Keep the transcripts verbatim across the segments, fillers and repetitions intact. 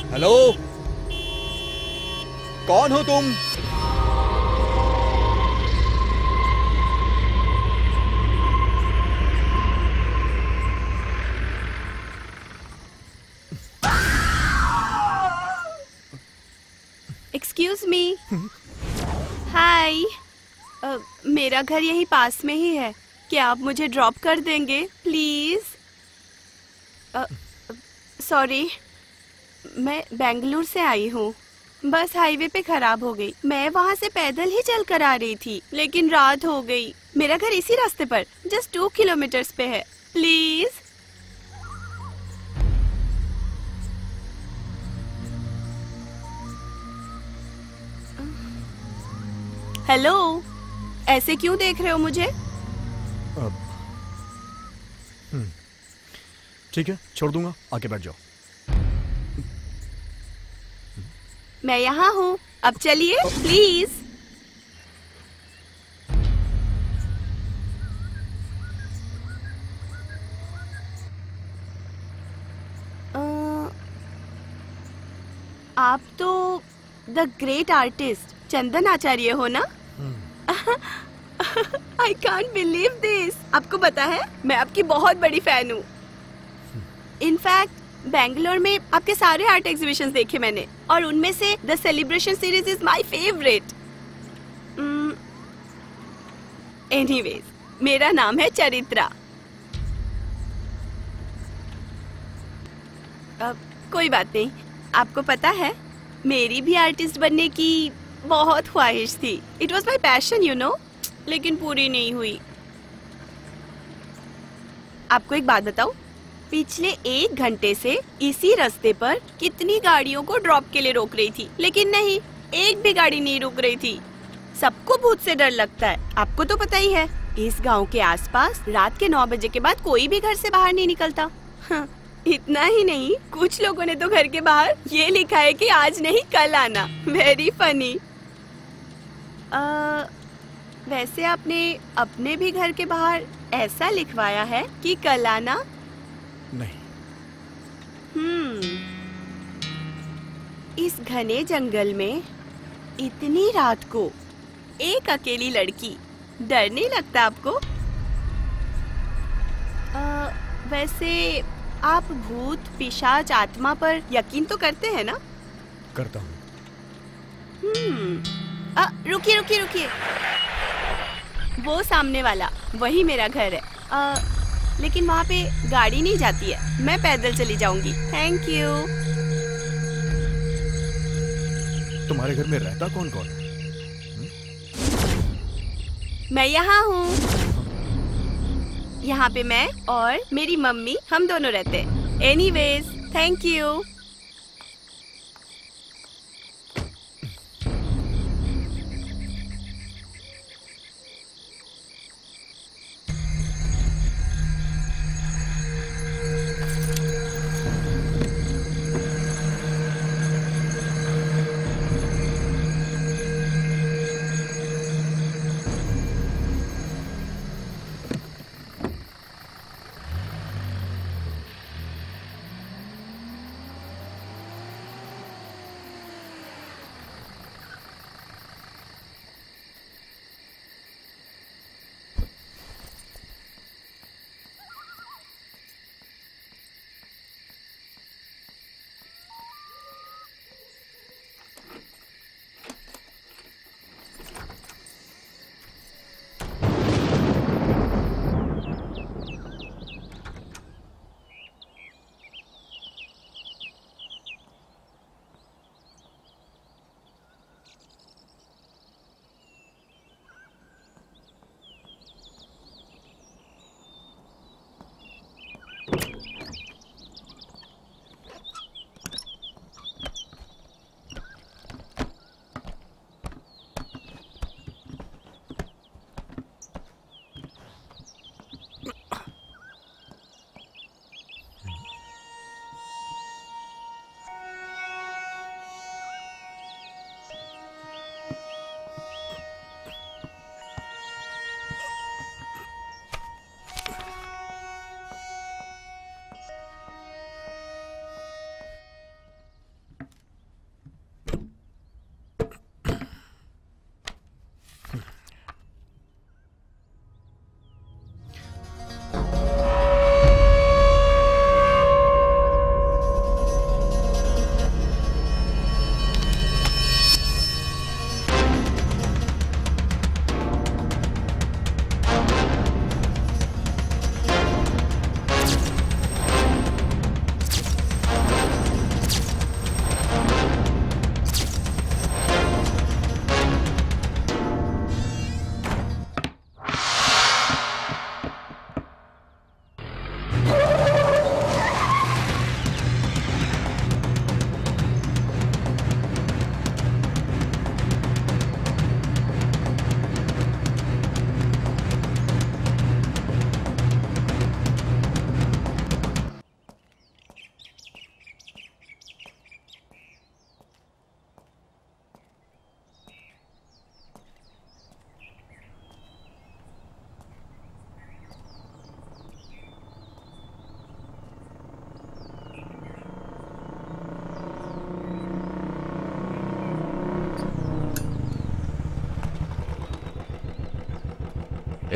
Hello, कौन हो तुम? Excuse me. हाय, मेरा घर यही पास में ही है, क्या आप मुझे ड्रॉप कर देंगे प्लीज? सॉरी, मैं बेंगलुरु से आई हूँ। बस हाईवे पे खराब हो गई। मैं वहाँ से पैदल ही चल कर आ रही थी, लेकिन रात हो गई। मेरा घर इसी रास्ते पर जस्ट टू किलोमीटर्स पे है, प्लीज। हेलो, ऐसे क्यों देख रहे हो मुझे? ठीक है, छोड़ दूंगा, आके बैठ जाओ। मैं यहाँ हूँ, अब चलिए प्लीज। आप तो the great artist Chandan Acharya हो ना? I can't believe this. आपको पता है, मैं आपकी बहुत बड़ी फैन हूँ। इनफैक्ट बेंगलोर में आपके सारे आर्ट एग्जीबिशंस देखे मैंने, और उनमें से the celebration series is my favourite. Anyways, मेरा नाम है चरित्रा। अब कोई बात नहीं। आपको पता है, मेरी भी आर्टिस्ट बनने की बहुत ख्वाहिश थी। It was my passion you know, लेकिन पूरी नहीं हुई। आपको एक बात बताऊं, पिछले एक घंटे से इसी रास्ते पर कितनी गाड़ियों को ड्रॉप के लिए रोक रही थी, लेकिन नहीं, एक भी गाड़ी नहीं रुक रही थी। सबको भूत से डर लगता है, आपको तो पता ही है। इस गांव के आसपास रात के नौ बजे के बाद कोई भी घर से बाहर नहीं निकलता। हाँ, इतना ही नहीं, कुछ लोगों ने तो घर के बाहर ये लिखा है कि आज नहीं कल आना। Very funny. वैसे आपने अपने भी घर के बाहर ऐसा लिखवाया है कि कल आना? नहीं। हम्म, इस घने जंगल में इतनी रात को एक अकेली लड़की, डर नहीं लगता आपको? आ, वैसे आप भूत, पिशाच, आत्मा पर यकीन तो करते हैं ना? करता हूँ। हम्म, आ, रुकिए रुकिए रुकिए, वो सामने वाला, वही मेरा घर है। आ, लेकिन वहाँ पे गाड़ी नहीं जाती है, मैं पैदल चली जाऊंगी। Thank you. तुम्हारे घर में रहता कौन कौन है? मैं यहाँ हूँ। यहाँ पे मैं और मेरी मम्मी, हम दोनों रहते हैं। Anyways, thank you.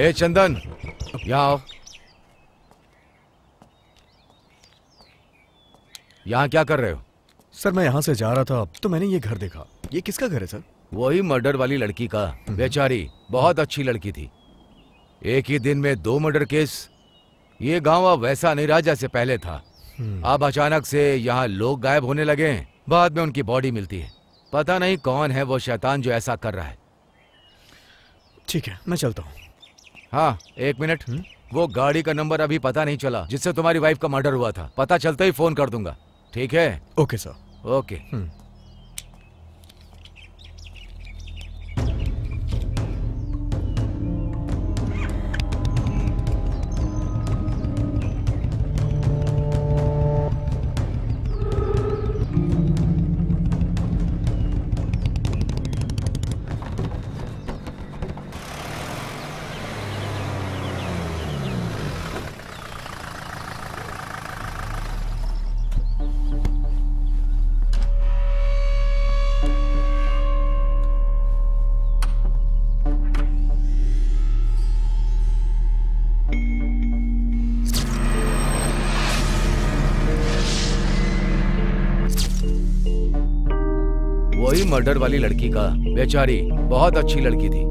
ए चंदन, यहाँ आओ। यहाँ क्या कर रहे हो? सर मैं यहाँ से जा रहा था तो मैंने ये घर देखा। ये किसका घर है सर? वही मर्डर वाली लड़की का। बेचारी बहुत अच्छी लड़की थी। एक ही दिन में दो मर्डर केस। ये गांव अब वैसा नहीं रहा जैसे पहले था। अब अचानक से यहाँ लोग गायब होने लगे। बाद में उनकी बॉडी मिलती है। पता नहीं कौन है वो शैतान जो ऐसा कर रहा है। ठीक है, मैं चलता हूँ। हाँ, एक मिनट। वो गाड़ी का नंबर अभी पता नहीं चला जिससे तुम्हारी वाइफ का मर्डर हुआ था। पता चलते ही फोन कर दूंगा। ठीक है? Okay sir. ओके। वही मर्डर वाली लड़की का। बेचारी बहुत अच्छी लड़की थी।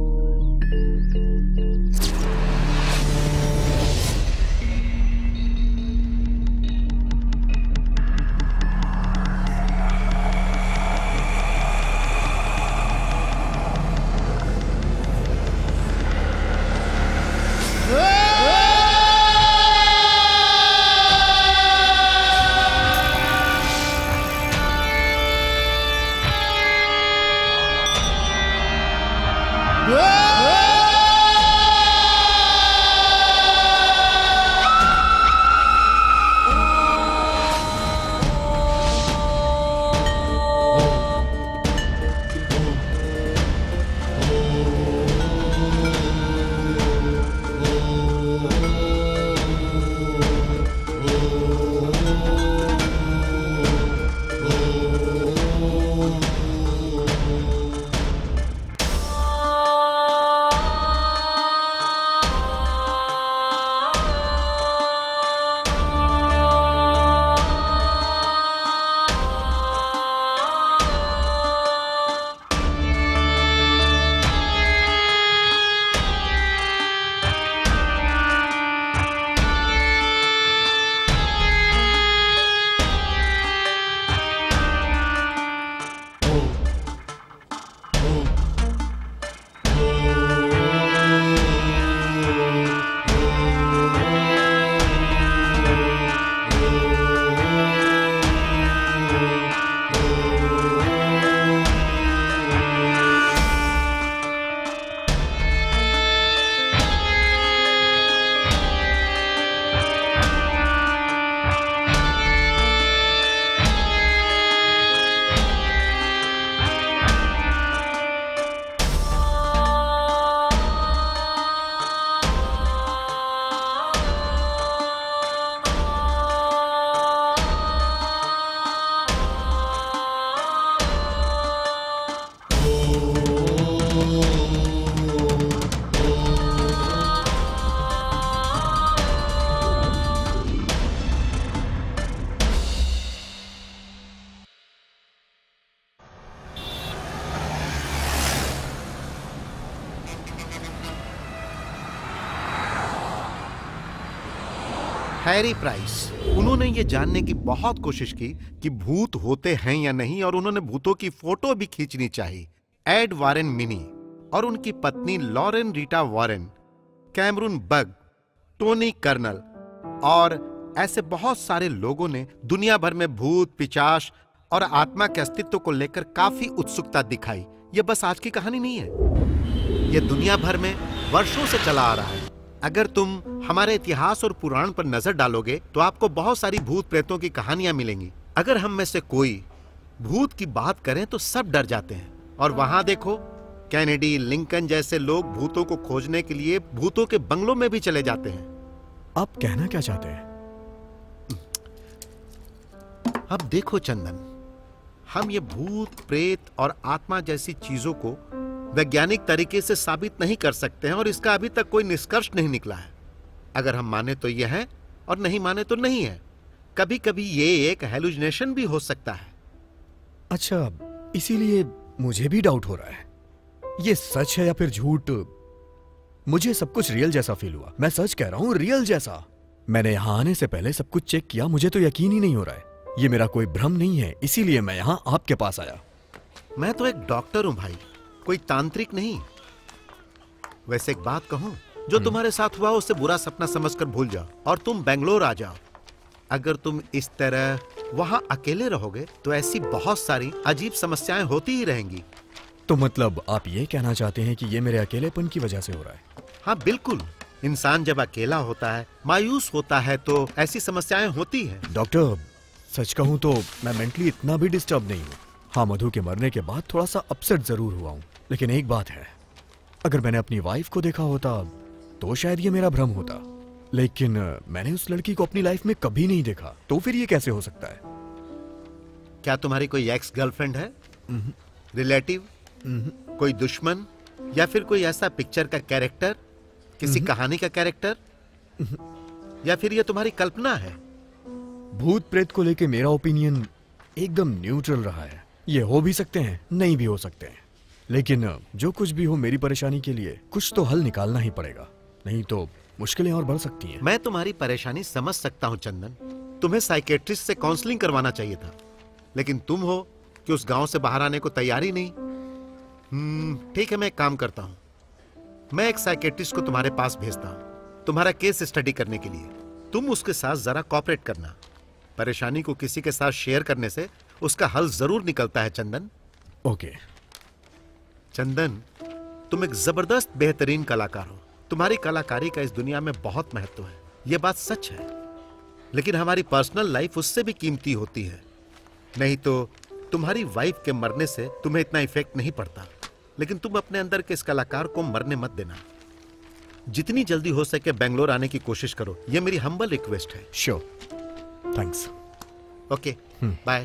हैरी प्राइस, उन्होंने ये जानने की बहुत कोशिश की कि भूत होते हैं या नहीं, और उन्होंने भूतों की फोटो भी खींचनी चाहिए। एड वारेन मिनी और उनकी पत्नी Lauren Rita Warren, Cameron Bug, Tony Colonel और ऐसे बहुत सारे लोगों ने दुनिया भर में भूत, पिशाच और आत्मा के अस्तित्व को लेकर काफी उत्सुकता दिखाई। यह बस आज की कहानी नहीं है, यह दुनिया भर में वर्षों से चला आ रहा है। अगर तुम हमारे इतिहास और पुराण पर नजर डालोगे तो आपको बहुत सारी भूत प्रेतों की कहानियां मिलेंगी। अगर हम में से कोई भूत की बात करें तो सब डर जाते हैं। और वहां देखो, कैनेडी, लिंकन जैसे लोग भूतों को खोजने के लिए भूतों के बंगलों में भी चले जाते हैं। आप कहना क्या चाहते हैं? अब देखो चंदन, हम ये भूत, प्रेत और आत्मा जैसी चीजों को वैज्ञानिक तरीके से साबित नहीं कर सकते हैं और इसका अभी तक कोई निष्कर्ष नहीं निकला है। अगर हम माने तो यह है और नहीं माने तो नहीं है। कभी कभी ये एक हेलुसिनेशन भी हो सकता है। अच्छा, इसीलिए मुझे भी डाउट हो रहा है, ये सच है या फिर झूठ। मुझे सब कुछ रियल जैसा फील हुआ, मैं सच कह रहा हूं, रियल जैसा। मैंने यहाँ आने से पहले सब कुछ चेक किया, मुझे तो यकीन ही नहीं हो रहा है। ये मेरा कोई भ्रम नहीं है, इसीलिए मैं यहाँ आपके पास आया। मैं तो एक डॉक्टर हूं भाई, कोई तांत्रिक नहीं। वैसे एक बात कहूं, जो तुम्हारे साथ हुआ उसे बुरा सपना समझकर भूल जाओ और तुम बेंगलोर आ जाओ। अगर तुम इस तरह वहां अकेले रहोगे तो ऐसी बहुत सारी अजीब समस्याएं होती ही रहेंगी। तो मतलब आप ये कहना चाहते हैं कि ये मेरे अकेलेपन की वजह से हो रहा है? हाँ बिल्कुल, इंसान जब अकेला होता है, मायूस होता है, तो ऐसी समस्याएं होती हैं। डॉक्टर, सच कहूं तो मैं मेंटली इतना भी डिस्टर्ब नहीं हूँ। हाँ, मधु के मरने के बाद थोड़ा सा अपसेट जरूर हुआ हूँ, लेकिन एक बात है, अगर मैंने अपनी वाइफ को देखा होता तो शायद ये मेरा भ्रम होता, लेकिन मैंने उस लड़की को अपनी लाइफ में कभी नहीं देखा, तो फिर ये कैसे हो सकता है? क्या तुम्हारी कोई एक्स गर्लफ्रेंड है, रिलेटिव, कोई दुश्मन, या फिर कोई ऐसा पिक्चर का कैरेक्टर, किसी कहानी का कैरेक्टर, या फिर ये तुम्हारी कल्पना है? भूत प्रेत को लेके मेरा ओपिनियन एकदम न्यूट्रल रहा है। ये हो भी सकते हैं, नहीं भी हो सकते हैं, लेकिन जो कुछ भी हो, मेरी परेशानी के लिए कुछ तो हल निकालना ही पड़ेगा, नहीं तो मुश्किलें और बढ़ सकती हैं। मैं तुम्हारी परेशानी समझ सकता हूं चंदन, तुम्हें साइकेट्रिस्ट से काउंसलिंग करवाना चाहिए था, लेकिन तुम हो कि उस गांव से बाहर आने को तैयार ही नहीं। हम्म, ठीक है, मैं एक काम करता हूं, मैं एक साइकेट्रिस्ट को तुम्हारे पास भेजता हूं तुम्हारा केस स्टडी करने के लिए। तुम उसके साथ जरा कोऑपरेट करना। परेशानी को किसी के साथ शेयर करने से उसका हल जरूर निकलता है चंदन। ओके चंदन, तुम एक जबरदस्त बेहतरीन कलाकार हो। तुम्हारी कलाकारी का इस दुनिया में बहुत महत्व है, यह बात सच है, लेकिन हमारी पर्सनल लाइफ उससे भी कीमती होती है। नहीं तो तुम्हारी वाइफ के मरने से तुम्हें इतना इफेक्ट नहीं पड़ता, लेकिन तुम अपने अंदर के इस कलाकार को मरने मत देना। जितनी जल्दी हो सके बेंगलोर आने की कोशिश करो, यह मेरी हम्बल रिक्वेस्ट है। Sure, thanks. Okay, bye.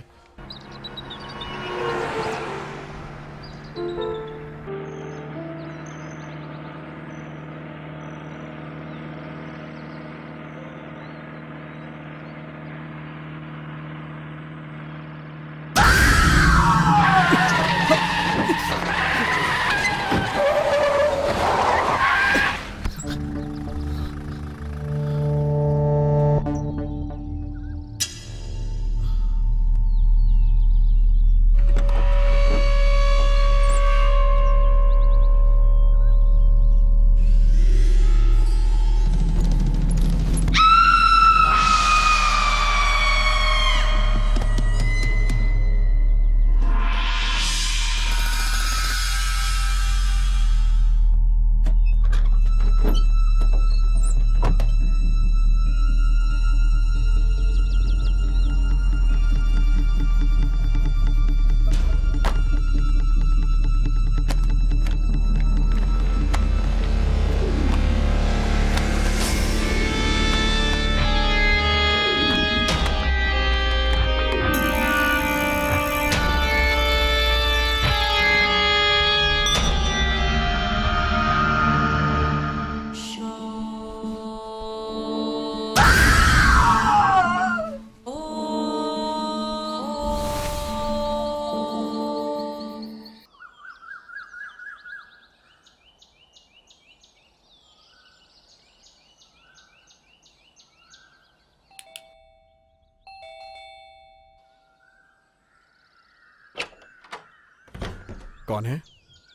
कौन है?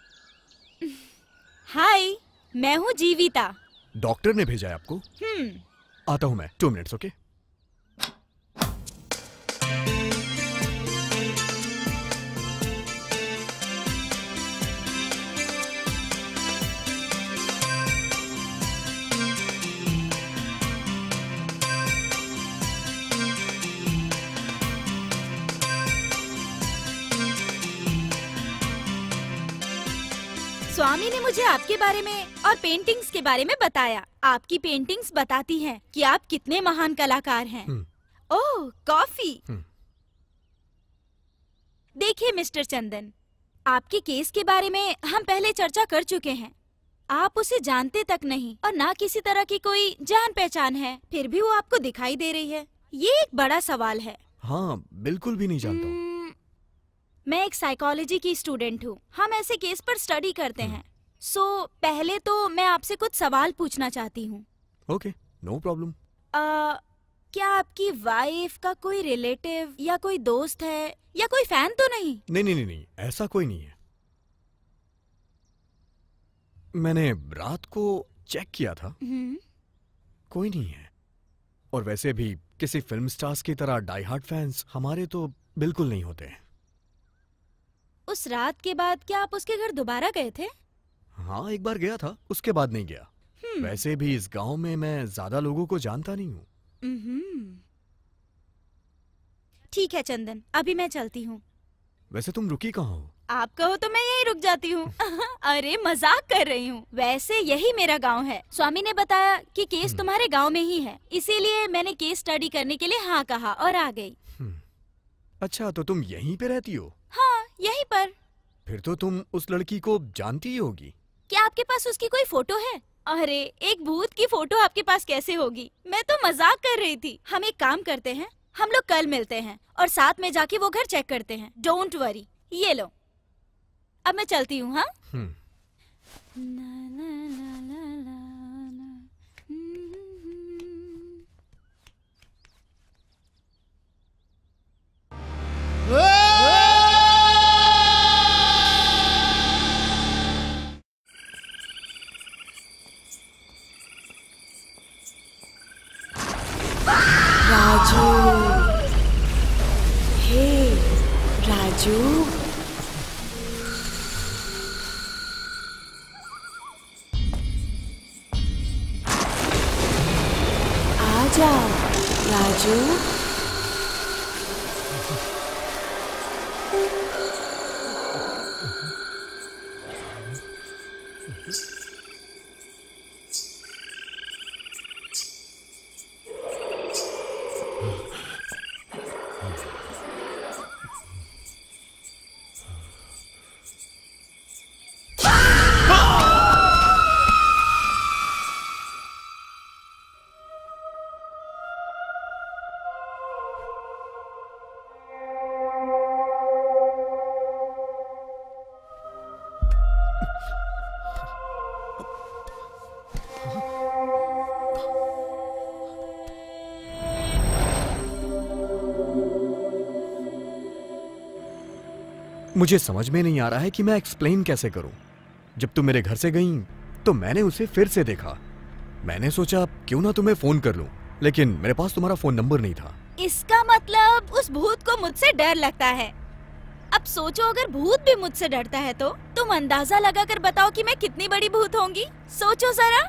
हाय, मैं हूँ जीविता। डॉक्टर ने भेजा है आपको? हम्म। आता हूँ मैं, टू मिनट्स। ओके। स्वामी ने मुझे आपके बारे में और पेंटिंग्स के बारे में बताया। आपकी पेंटिंग्स बताती हैं कि आप कितने महान कलाकार हैं। ओह, कॉफी। देखिए मिस्टर चंदन, आपके केस के बारे में हम पहले चर्चा कर चुके हैं। आप उसे जानते तक नहीं और ना किसी तरह की कोई जान पहचान है, फिर भी वो आपको दिखाई दे रही है। ये एक बड़ा सवाल है। हाँ, बिल्कुल भी नहीं जानता हूँ। हम्म, मैं एक साइकोलॉजी की स्टूडेंट हूँ। हम ऐसे केस पर स्टडी करते हैं। सो so, पहले तो मैं आपसे कुछ सवाल पूछना चाहती हूँ। Okay, no problem. क्या आपकी वाइफ का कोई रिलेटिव या कोई दोस्त है या कोई फैन तो नहीं? नहीं नहीं नहीं नहीं, ऐसा कोई नहीं है। मैंने रात को चेक किया था, हम्म, कोई नहीं है। और वैसे भी किसी फिल्म स्टार्स की तरह डाई हार्ड फैंस हमारे तो बिल्कुल नहीं होते हैं। उस रात के बाद क्या आप उसके घर दोबारा गए थे? हाँ, एक बार गया था, उसके बाद नहीं गया। हम्म, वैसे भी इस गांव में मैं ज्यादा लोगों को जानता नहीं हूँ। हम्म। ठीक है चंदन, अभी मैं चलती हूँ। वैसे तुम रुकी कहाँ हो? आप कहो तो मैं यहीं रुक जाती हूँ। अरे मजाक कर रही हूँ। वैसे यही मेरा गांव है। स्वामी ने बताया कि केस तुम्हारे गांव में ही है, इसीलिए मैंने केस स्टडी करने के लिए हाँ कहा और आ गई। अच्छा, तो तुम यहीं पे रहती हो? हाँ, यहीं पर। फिर तो तुम उस लड़की को जानती ही होगी। क्या आपके पास उसकी कोई फोटो है? अरे, एक भूत की फोटो आपके पास कैसे होगी? मैं तो मजाक कर रही थी। हम एक काम करते हैं, हम लोग कल मिलते हैं और साथ में जाके वो घर चेक करते हैं। Don't worry. ये लो, अब मैं चलती हूँ। हाँ, हम्म। राजू, हे राजू, आ जाओ राजू। मुझे समझ में नहीं आ रहा है कि मैं एक्सप्लेन कैसे करूं। जब तुम मेरे घर से गईं, तो मैंने उसे फिर से देखा। मैंने सोचा क्यों ना तुम्हें फोन कर लूं, लेकिन मेरे पास तुम्हारा फोन नंबर नहीं था। इसका मतलब उस भूत को मुझसे डर लगता है। अब सोचो, अगर भूत भी मुझसे डरता है तो तुम अंदाजा लगाकर बताओ कि मैं कितनी बड़ी भूत होंगी। सोचो जरा।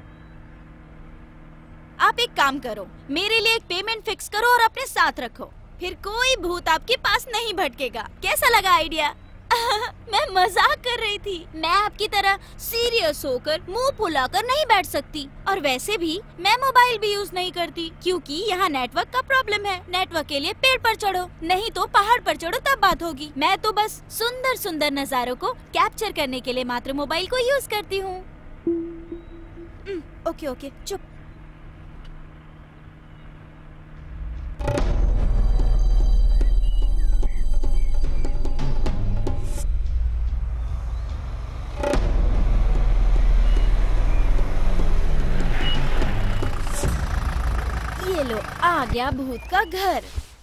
आप एक काम करो, मेरे लिए एक पेमेंट फिक्स करो और अपने साथ रखो, फिर कोई भूत आपके पास नहीं भटकेगा। कैसा लगा आइडिया? मैं मजाक कर रही थी। मैं आपकी तरह सीरियस होकर मुंह फुलाकर नहीं बैठ सकती, और वैसे भी मैं मोबाइल भी यूज नहीं करती क्योंकि यहाँ नेटवर्क का प्रॉब्लम है। नेटवर्क के लिए पेड़ पर चढ़ो, नहीं तो पहाड़ पर चढ़ो, तब बात होगी। मैं तो बस सुंदर सुंदर नजारों को कैप्चर करने के लिए मात्र मोबाइल को यूज करती हूँ। ओके ओके, चुप। ये लो, आ गया भूत का घर।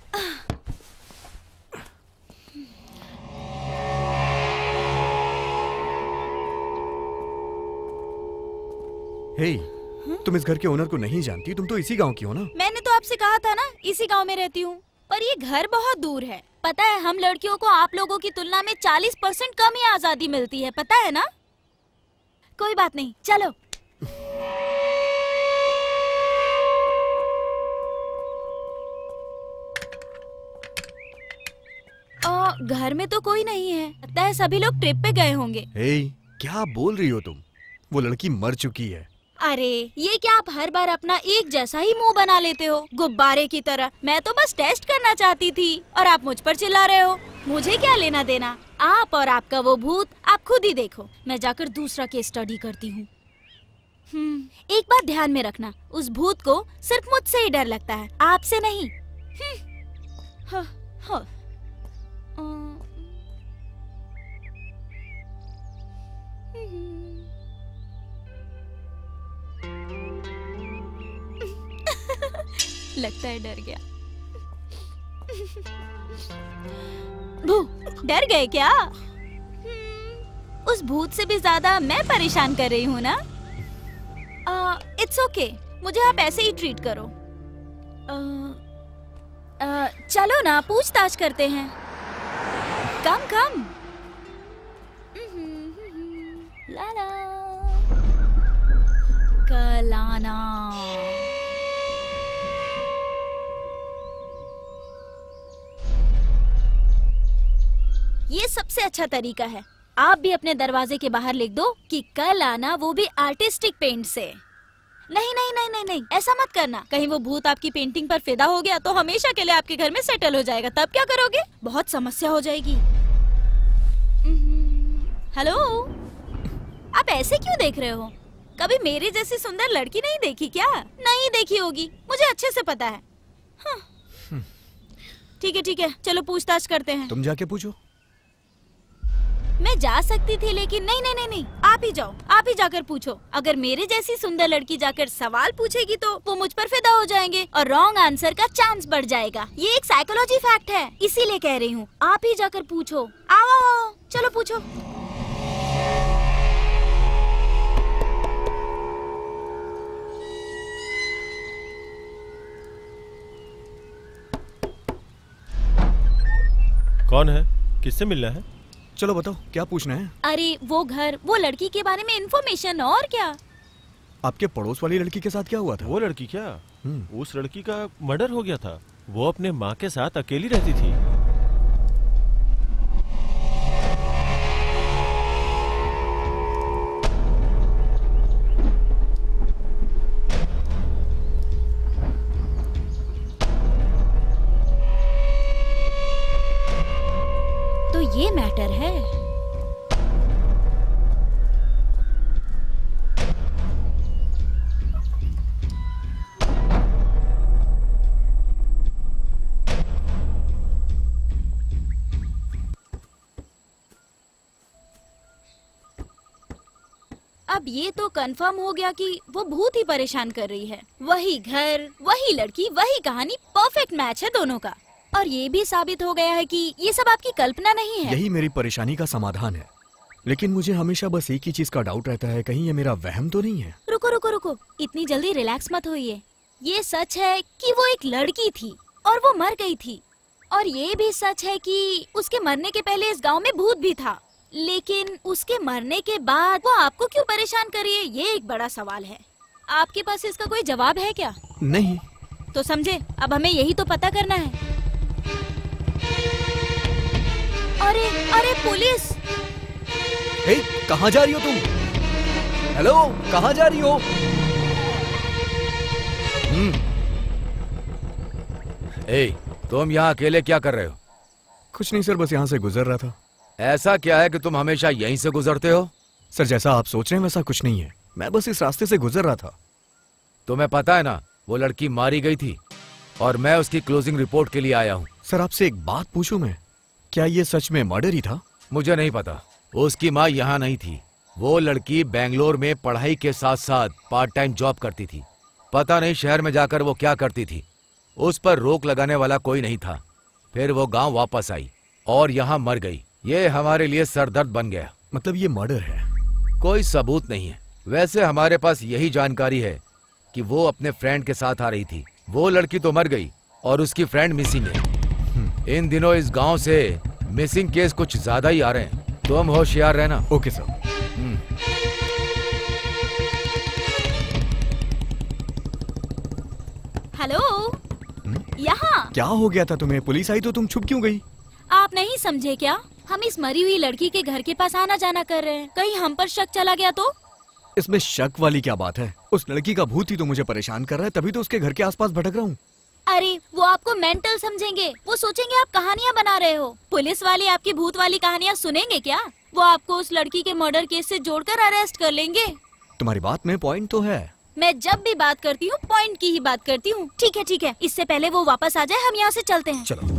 हे, तुम इस घर के ओनर को नहीं जानती? तुम तो इसी गांव की हो ना? मैंने तो आपसे कहा था ना, इसी गांव में रहती हूँ, पर ये घर बहुत दूर है। पता है, हम लड़कियों को आप लोगों की तुलना में चालीस परसेंट कम ही आजादी मिलती है, पता है ना? कोई बात नहीं, चलो। आ, घर में तो कोई नहीं है, लगता है सभी लोग ट्रिप पे गए होंगे। हे, क्या बोल रही हो तुम? वो लड़की मर चुकी है। अरे, ये क्या आप हर बार अपना एक जैसा ही मुंह बना लेते हो, गुब्बारे की तरह? मैं तो बस टेस्ट करना चाहती थी और आप मुझ पर चिल्ला रहे हो। मुझे क्या लेना देना? आप और आपका वो भूत आप खुद ही देखो। मैं जाकर दूसरा केस स्टडी करती हूँ। हम्म, एक बात ध्यान में रखना, उस भूत को सिर्फ मुझसे ही डर लगता है, आपसे नहीं। हम्म, हाँ, हाँ, अ, लगता है डर गया। भू, डर गए क्या? उस भूत से भी ज्यादा मैं परेशान कर रही हूँ ना? इट्स ओके, मुझे आप ऐसे ही ट्रीट करो। uh, uh, चलो ना पूछताछ करते हैं। कम कम। लाला कलाना। ये सबसे अच्छा तरीका है। आप भी अपने दरवाजे के बाहर लिख दो कि कल आना, वो भी आर्टिस्टिक पेंट से। नहीं नहीं नहीं नहीं नहीं, ऐसा मत करना। कहीं वो भूत आपकी पेंटिंग पर फिदा हो गया तो हमेशा के लिए आपके घर में सेटल हो जाएगा, तब क्या करोगे? बहुत समस्या हो जाएगी। हेलो, आप ऐसे क्यों देख रहे हो? कभी मेरी जैसी सुंदर लड़की नहीं देखी क्या? नहीं देखी होगी, मुझे अच्छे से पता है। हाँ। ठीक है ठीक है, चलो पूछताछ करते हैं। तुम जाके पूछो। मैं जा सकती थी लेकिन नहीं नहीं नहीं नहीं, आप ही जाओ, आप ही जाकर पूछो। अगर मेरे जैसी सुंदर लड़की जाकर सवाल पूछेगी तो वो मुझ पर फिदा हो जाएंगे और रॉन्ग आंसर का चांस बढ़ जाएगा। ये एक साइकोलॉजी फैक्ट है, इसीलिए कह रही हूँ, आप ही जाकर पूछो। आओ आओ, चलो पूछो। कौन है? किससे मिलना है? चलो बताओ, क्या पूछना है? अरे वो घर, वो लड़की के बारे में इन्फॉर्मेशन। और क्या? आपके पड़ोस वाली लड़की के साथ क्या हुआ था? वो लड़की क्या? उस लड़की का मर्डर हो गया था। वो अपने माँ के साथ अकेली रहती थी। तो ये मैटर है। अब ये तो कंफर्म हो गया कि वो भूत ही परेशान कर रही है। वही घर, वही लड़की, वही कहानी, परफेक्ट मैच है दोनों का। और ये भी साबित हो गया है कि ये सब आपकी कल्पना नहीं है। यही मेरी परेशानी का समाधान है। लेकिन मुझे हमेशा बस एक ही चीज का डाउट रहता है, कहीं ये मेरा वहम तो नहीं है। रुको रुको रुको, इतनी जल्दी रिलैक्स मत होइए। ये सच है कि वो एक लड़की थी और वो मर गई थी। और ये भी सच है कि उसके मरने के पहले इस गांव में भूत भी था। लेकिन उसके मरने के बाद वो आपको क्यों परेशान कर रही है, ये एक बड़ा सवाल है। आपके पास इसका कोई जवाब है क्या? नहीं। तो समझे, अब हमें यही तो पता करना है। अरे अरे पुलिस! ए, कहाँ जा रही हो तुम? हेलो, कहाँ जा रही हो? हम्म। ए, तुम यहाँ अकेले क्या कर रहे हो? कुछ नहीं सर, बस यहाँ से गुजर रहा था। ऐसा क्या है कि तुम हमेशा यहीं से गुजरते हो? सर जैसा आप सोच रहे हैं वैसा कुछ नहीं है, मैं बस इस रास्ते से गुजर रहा था। तुम्हें पता है ना, वो लड़की मारी गई थी और मैं उसकी क्लोजिंग रिपोर्ट के लिए आया हूँ। सर आपसे एक बात पूछूं मैं, क्या ये सच में मर्डर ही था? मुझे नहीं पता, उसकी माँ यहाँ नहीं थी। वो लड़की बेंगलोर में पढ़ाई के साथ साथ पार्ट टाइम जॉब करती थी। पता नहीं शहर में जाकर वो क्या करती थी। उस पर रोक लगाने वाला कोई नहीं था। फिर वो गांव वापस आई और यहाँ मर गई। ये हमारे लिए सरदर्द बन गया। मतलब ये मर्डर है? कोई सबूत नहीं है। वैसे हमारे पास यही जानकारी है कि वो अपने फ्रेंड के साथ आ रही थी। वो लड़की तो मर गई और उसकी फ्रेंड मिसिंग है। इन दिनों इस गांव से मिसिंग केस कुछ ज्यादा ही आ रहे हैं, तुम होशियार रहना। Okay sir. हेलो, यहाँ क्या हो गया था तुम्हें? पुलिस आई तो तुम छुप क्यों गई? आप नहीं समझे क्या? हम इस मरी हुई लड़की के घर के पास आना जाना कर रहे हैं, कहीं हम पर शक चला गया तो? इसमें शक वाली क्या बात है? उस लड़की का भूत ही तो मुझे परेशान कर रहा है, तभी तो उसके घर के आसपास भटक रहा हूँ। अरे वो आपको मेंटल समझेंगे, वो सोचेंगे आप कहानियाँ बना रहे हो। पुलिस वाले आपकी भूत वाली कहानियाँ सुनेंगे क्या? वो आपको उस लड़की के मर्डर केस से जोड़कर अरेस्ट कर लेंगे। तुम्हारी बात में पॉइंट तो है। मैं जब भी बात करती हूँ पॉइंट की ही बात करती हूँ। ठीक है ठीक है, इससे पहले वो वापस आ जाए हम यहाँ से चलते हैं। चलो।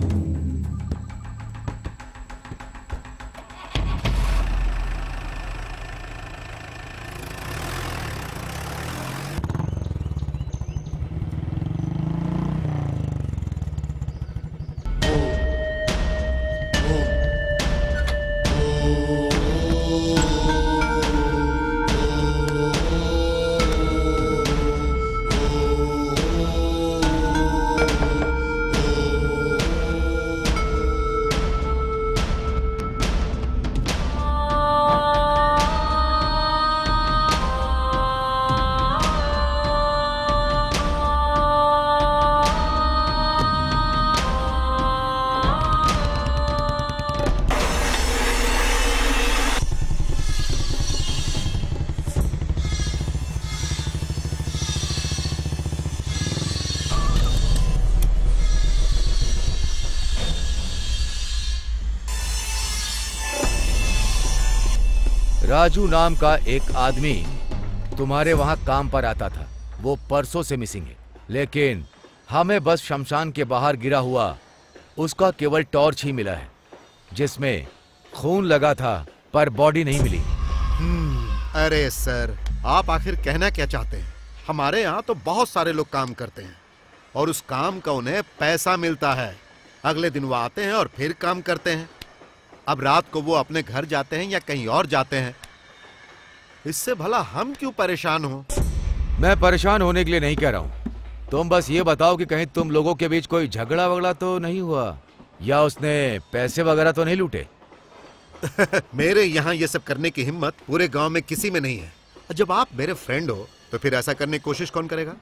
राजू नाम का एक आदमी तुम्हारे वहां काम पर आता था। वो परसों से मिसिंग है, लेकिन हमें बस शमशान के बाहर गिरा हुआ उसका केवल टॉर्च ही मिला है, जिसमें खून लगा था पर बॉडी नहीं मिली। अरे सर, आप आखिर कहना क्या चाहते हैं? हमारे यहाँ तो बहुत सारे लोग काम करते हैं और उस काम का उन्हें पैसा मिलता है। अगले दिन वो आते हैं और फिर काम करते हैं। अब रात को वो अपने घर जाते हैं या कहीं और जाते हैं। इससे भला हम क्यों परेशान हो? मैं परेशान होने के लिए नहीं कह रहा हूँ। तुम बस ये बताओ कि कहीं तुम लोगों के बीच कोई झगड़ा वगड़ा तो नहीं हुआ, या उसने पैसे वगैरह तो नहीं लूटे? मेरे यहाँ ये सब करने की हिम्मत पूरे गांव में किसी में नहीं है। जब आप मेरे फ्रेंड हो तो फिर ऐसा करने की कोशिश कौन करेगा?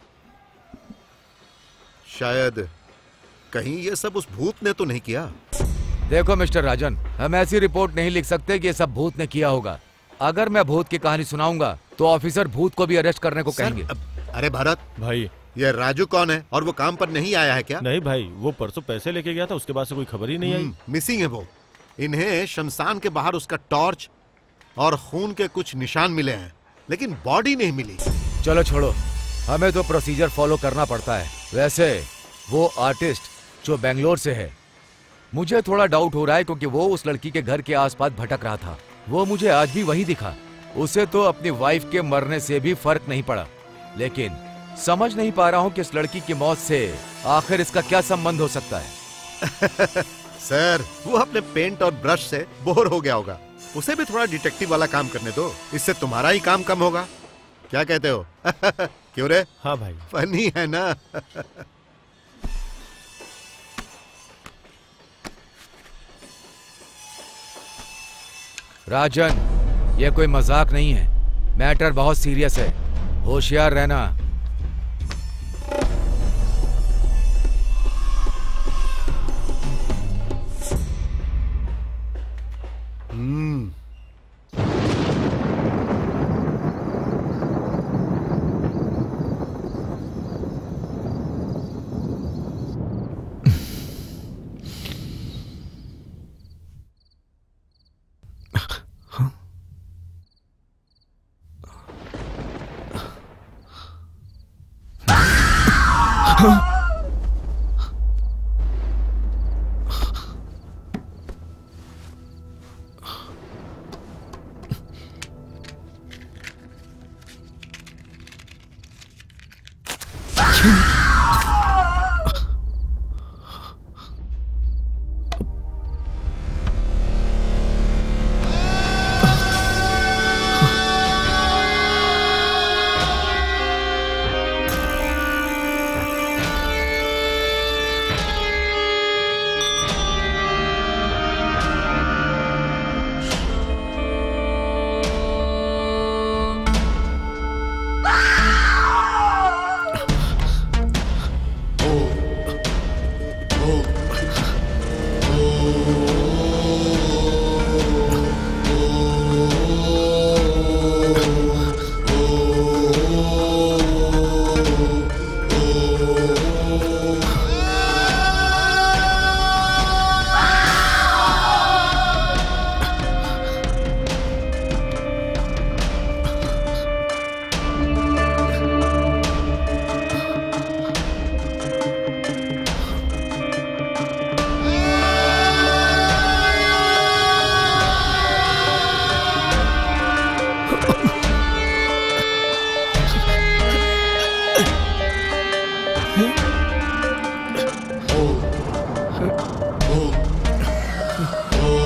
शायद कहीं ये सब उस भूत ने तो नहीं किया। देखो मिस्टर राजन, हम ऐसी रिपोर्ट नहीं लिख सकते कि ये सब भूत ने किया होगा। अगर मैं भूत की कहानी सुनाऊंगा तो ऑफिसर भूत को भी अरेस्ट करने को कहेंगे। अरे भरत भाई, ये राजू कौन है और वो काम पर नहीं आया है क्या? नहीं भाई, वो परसों पैसे लेके गया था, उसके बाद से कोई खबर ही नहीं आई। मिसिंग है वो। इन्हें शमशान के बाहर उसका टॉर्च और खून के कुछ निशान मिले हैं, लेकिन बॉडी नहीं मिली। चलो छोड़ो, हमें तो प्रोसीजर फॉलो करना पड़ता है। वैसे वो आर्टिस्ट जो बेंगलोर से है, मुझे थोड़ा डाउट हो रहा है क्योंकि वो उस लड़की के घर के आसपास भटक रहा था। वो मुझे आज भी वही दिखा। उसे तो अपनी वाइफ के मरने से भी फर्क नहीं पड़ा, लेकिन समझ नहीं पा रहा हूँ कि इस लड़की की मौत से आखिर इसका क्या संबंध हो सकता है। सर, वो अपने पेंट और ब्रश से बोर हो गया होगा। उसे भी थोड़ा डिटेक्टिव वाला काम करने दो, इससे तुम्हारा ही काम कम होगा। क्या कहते हो? क्यों रे? हाँ भाई, फनी है ना? राजन, ये कोई मजाक नहीं है। मैटर बहुत सीरियस है, होशियार रहना। हम्म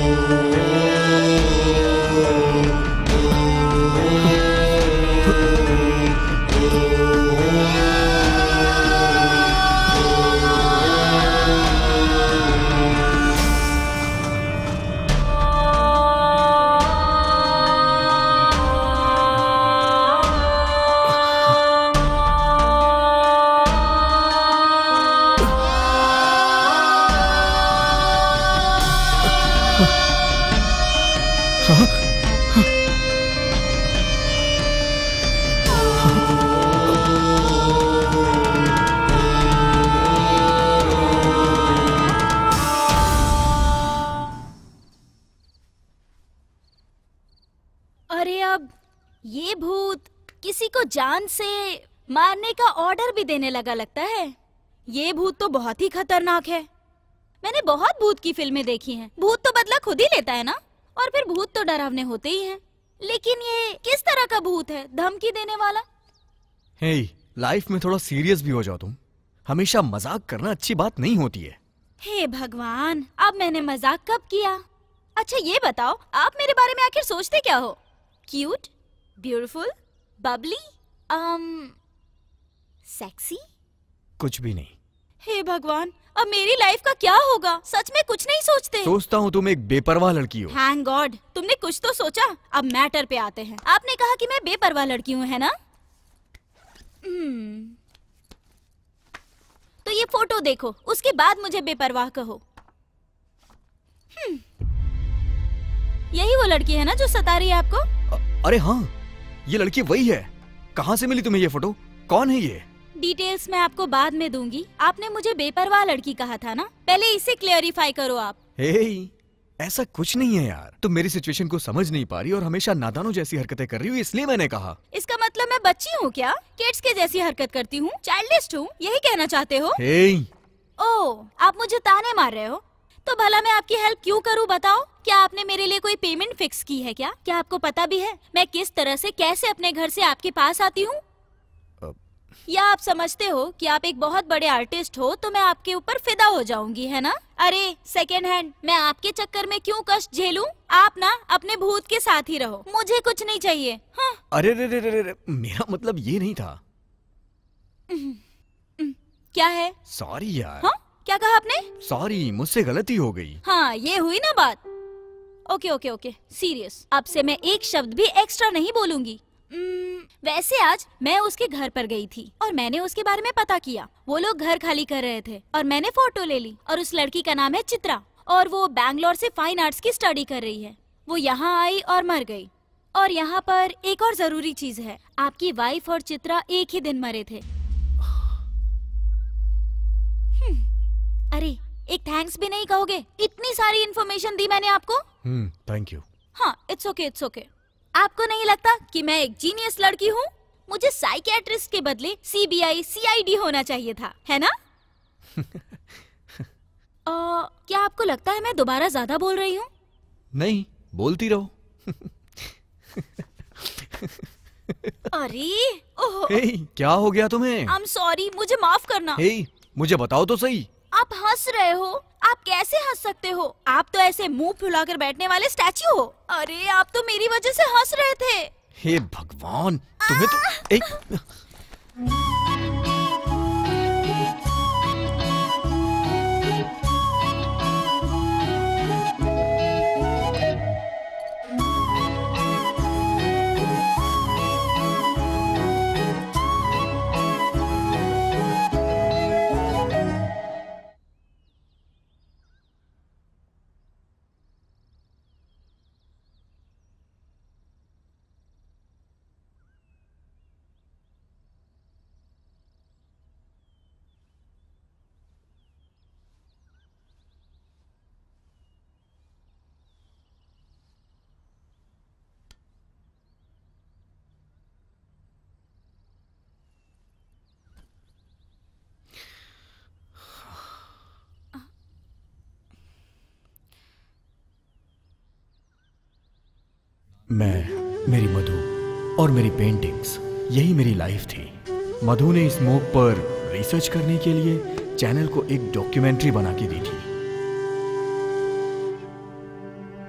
अरे अब ये भूत किसी को जान से मारने का ऑर्डर भी देने लगा लगता है। ये भूत तो बहुत ही खतरनाक है। मैंने बहुत भूत की फिल्में देखी हैं। भूत तो बदला खुद ही लेता है ना, और फिर भूत तो डरावने होते ही हैं। लेकिन ये किस तरह का भूत है, धमकी देने वाला? हे, लाइफ में थोड़ा सीरियस भी हो जाओ तुम। हमेशा मजाक करना अच्छी बात नहीं होती है। हे भगवान, अब मैंने मजाक कब किया? अच्छा ये बताओ, आप मेरे बारे में आखिर सोचते क्या हो? Cute, beautiful, bubbly, um, sexy? कुछ भी नहीं। हे भगवान, अब मेरी लाइफ का क्या होगा? सच में कुछ नहीं सोचते? सोचता हूँ तुम एक बेपरवाह लड़की हो। थैंक गॉड, तुमने कुछ तो सोचा। अब मैटर पे आते हैं। आपने कहा कि मैं बेपरवाह लड़की हूँ, है ना? hmm. तो ये फोटो देखो, उसके बाद मुझे बेपरवाह कहो। hmm. यही वो लड़की है ना जो सता रही है आपको? अ, अरे हाँ, ये लड़की वही है। कहाँ से मिली तुम्हें ये फोटो? कौन है ये? डिटेल्स मैं आपको बाद में दूंगी। आपने मुझे बेपरवाह लड़की कहा था ना, पहले इसे क्लियरिफाई करो आप। हे, ऐसा कुछ नहीं है यार। तुम मेरी सिचुएशन को समझ नहीं पा रही और हमेशा नादानों जैसी हरकतें कर रही हो, इसलिए मैंने कहा। इसका मतलब मैं बच्ची हूँ क्या? किड्स के जैसी हरकत करती हूँ, चाइल्डिश हूँ, यही कहना चाहते हो? हे, ओह, आप मुझे ताने मार रहे हो? तो भला मैं आपकी हेल्प क्यों करूं बताओ? क्या आपने मेरे लिए कोई पेमेंट फिक्स की है क्या? क्या आपको पता भी है मैं किस तरह से कैसे अपने घर से आपके पास आती हूँ? या आप समझते हो कि आप एक बहुत बड़े आर्टिस्ट हो तो मैं आपके ऊपर फिदा हो जाऊंगी, है ना? अरे सेकेंड हैंड, मैं आपके चक्कर में क्यों कष्ट झेलूं? आप ना अपने भूत के साथ ही रहो, मुझे कुछ नहीं चाहिए। हाँ। अरे रे रे रे रे, मेरा मतलब ये नहीं था। क्या है? सॉरी यार। हाँ? क्या कहा आपने? सॉरी, मुझसे गलती हो गई। हाँ, ये हुई ना बात। Okay okay okay, serious. अब से मैं एक शब्द भी एक्स्ट्रा नहीं बोलूंगी। वैसे आज मैं उसके घर पर गई थी और मैंने उसके बारे में पता किया। वो लोग घर खाली कर रहे थे और मैंने फोटो ले ली। और उस लड़की का नाम है चित्रा और वो बैंगलोर से फाइन आर्ट्स की स्टडी कर रही है। वो यहाँ आई और मर गई। और यहाँ पर एक और जरूरी चीज है, आपकी वाइफ और चित्रा एक ही दिन मरे थे। अरे एक थैंक्स भी नहीं कहोगे? इतनी सारी इन्फॉर्मेशन दी मैंने आपको। Hmm, thank you. हाँ, इट्स ओके इट्स ओके। आपको नहीं लगता कि मैं एक जीनियस लड़की हूँ? मुझे साइकियाट्रिस्ट के बदले सीबीआई सीआईडी होना चाहिए था, है ना? आ, क्या आपको लगता है मैं दोबारा ज्यादा बोल रही हूँ? नहीं, बोलती रहो। अरे ओह, हे, क्या हो गया तुम्हें? आई एम सॉरी, मुझे माफ करना। हे, मुझे बताओ तो सही। आप हंस रहे हो? आप कैसे हंस सकते हो? आप तो ऐसे मुंह फुलाकर बैठने वाले स्टैच्यू हो। अरे आप तो मेरी वजह से हंस रहे थे। हे भगवान, तुम्हें तो एक... मैं, मेरी मधु और मेरी पेंटिंग्स, यही मेरी लाइफ थी। मधु ने स्मोक पर रिसर्च करने के लिए चैनल को एक डॉक्यूमेंट्री बना के दी थी।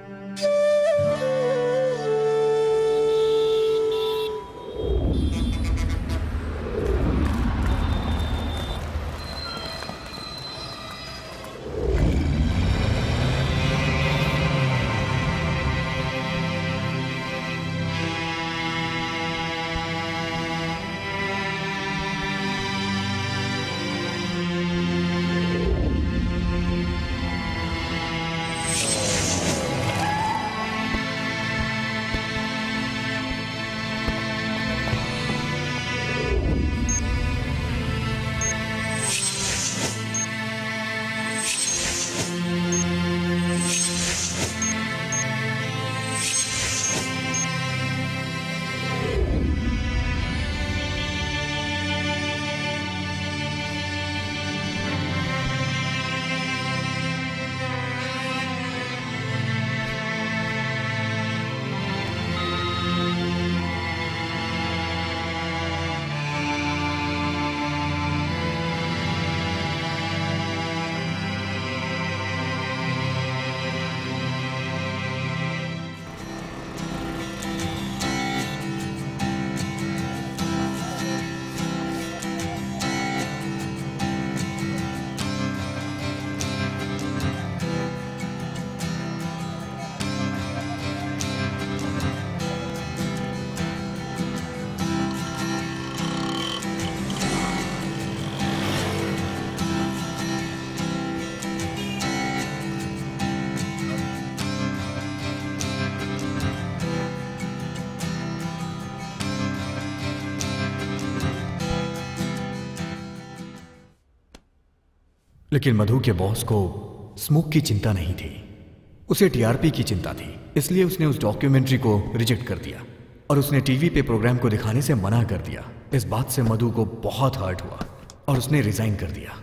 लेकिन मधु के बॉस को स्मोक की चिंता नहीं थी, उसे टीआरपी की चिंता थी। इसलिए उसने उस डॉक्यूमेंट्री को रिजेक्ट कर दिया और उसने टीवी पे प्रोग्राम को दिखाने से मना कर दिया। इस बात से मधु को बहुत हर्ट हुआ और उसने रिजाइन कर दिया।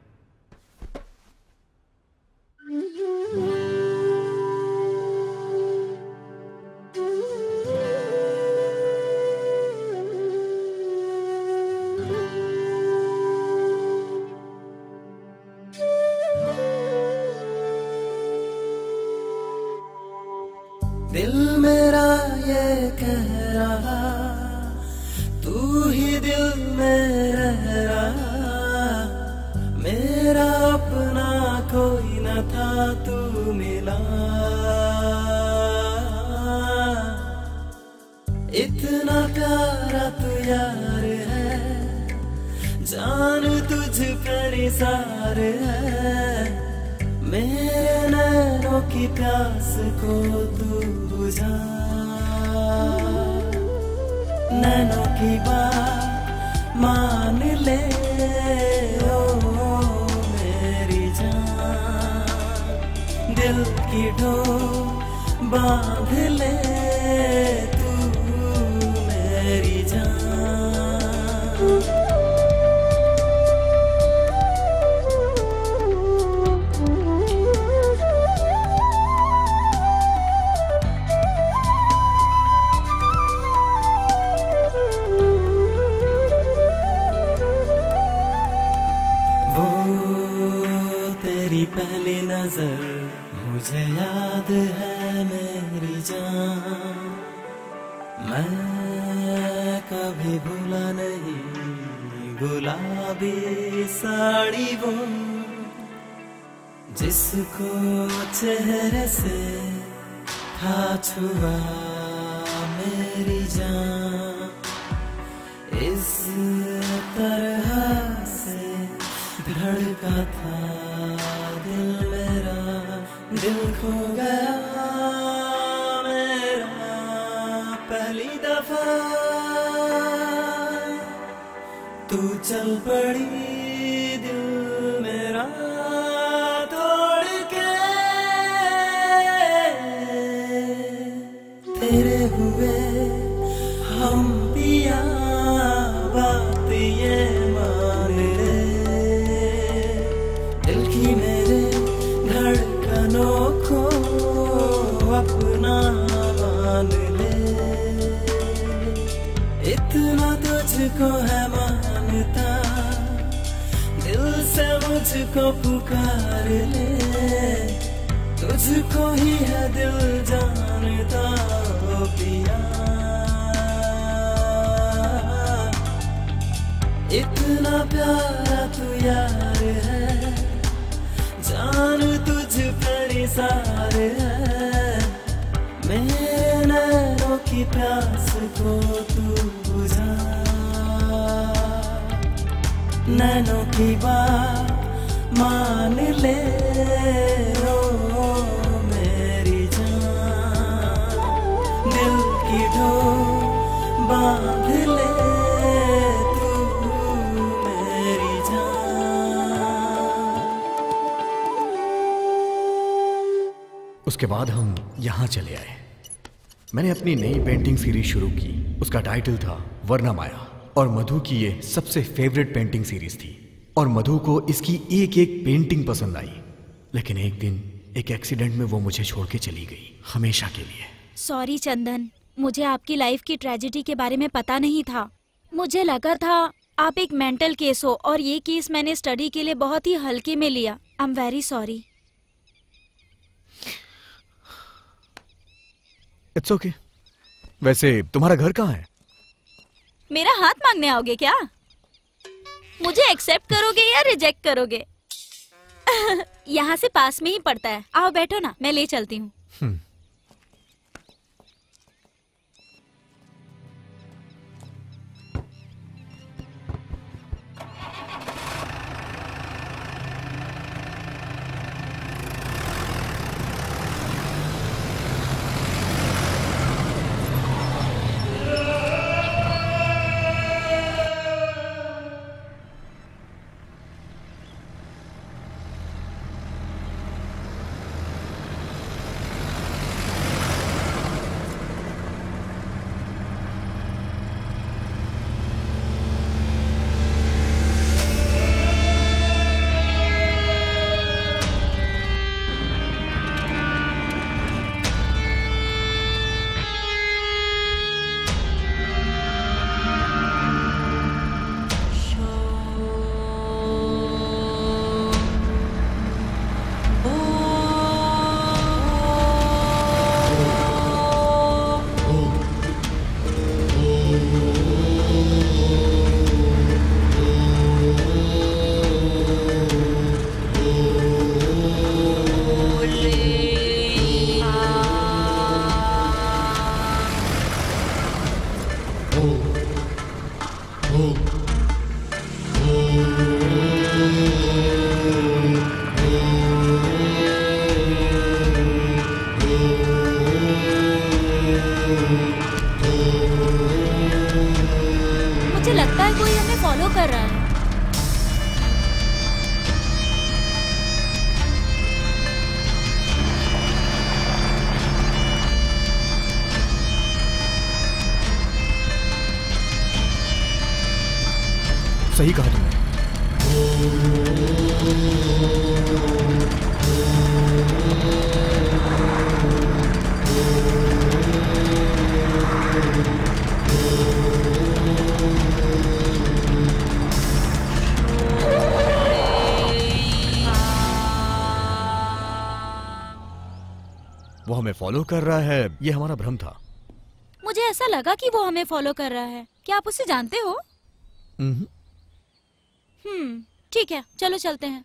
दिल मेरा ये कह रहा तू ही दिल में रह रहा, मेरा अपना कोई न था तू मिला। इतना प्यारा तू यार है, जान तुझ पर निसार है, मेरे नैनों की प्यास को तू बुझा। नैनों की बात मान ले ओ मेरी जान, दिल की डोर बांध ले तू मेरी जान। पहली नजर मुझे याद है मेरी जान, मैं कभी भूला नहीं गुलाबी साड़ी वो, जिसको चेहरे से था छुआ मेरी जान। इस तरह से धड़का था दिल मेरा, दिल खो गया मेरा पहली दफा। तू चल पड़ी दिल मेरा तोड़ के, तेरे हुए हम पिया बात ये मान ले, दिल की मेरे धड़कनों को अपना मान ले। इतना तुझको है मानता, दिल से मुझको पुकार ले, तुझको ही है दिल जानता ओ पिया। इतना प्यारा तू यार है, जान तुझ पर निसार है, मेरे नैनों की प्यास को तू बुझा। नैनों की बात मान ले ओ मेरी जान, दिल की डोर बांध ले उसके बाद हम यहाँ चले आए। मैंने अपनी नई पेंटिंग सीरीज शुरू की, उसका टाइटल था वर्णमाया, और मधु की ये सबसे फेवरेट पेंटिंग सीरीज थी और मधु को इसकी एक एक पेंटिंग पसंद आई। लेकिन एक दिन एक एक्सीडेंट में वो मुझे छोड़ के चली गई, हमेशा के लिए। सॉरी चंदन, मुझे आपकी लाइफ की ट्रेजेडी के बारे में पता नहीं था। मुझे लगा था आप एक मेंटल केस हो और ये केस मैंने स्टडी के लिए बहुत ही हल्के में लिया। I am very sorry. It's okay. वैसे तुम्हारा घर कहाँ है? मेरा हाथ मांगने आओगे क्या? मुझे एक्सेप्ट करोगे या रिजेक्ट करोगे? यहाँ से पास में ही पड़ता है, आओ बैठो ना, मैं ले चलती हूँ। मुझे लगता है कोई हमें फॉलो कर रहा है। सही कहा तुमने। वो हमें फॉलो कर रहा है, ये हमारा भ्रम था। मुझे ऐसा लगा कि वो हमें फॉलो कर रहा है। क्या आप उसे जानते हो? हम्म। हम्म, ठीक है, चलो चलते हैं।